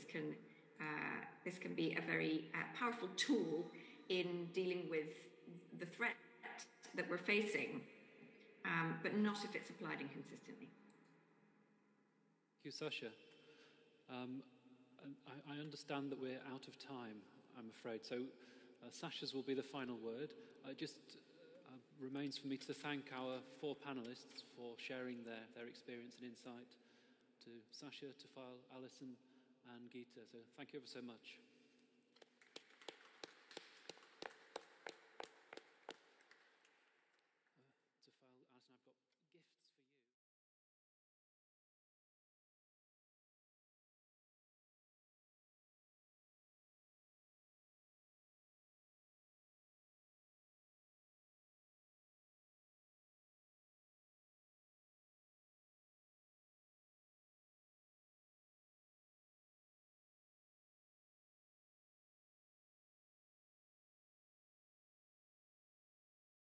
S2: can be a very powerful tool in dealing with the threat that we're facing, but not if it's applied inconsistently.
S1: Thank you, Sasha. I understand that we're out of time, I'm afraid. So Sasha's will be the final word. Just remains for me to thank our four panellists for sharing their experience and insight. To Sasha, Tufail, Alison, and Geeta. So thank you ever so much.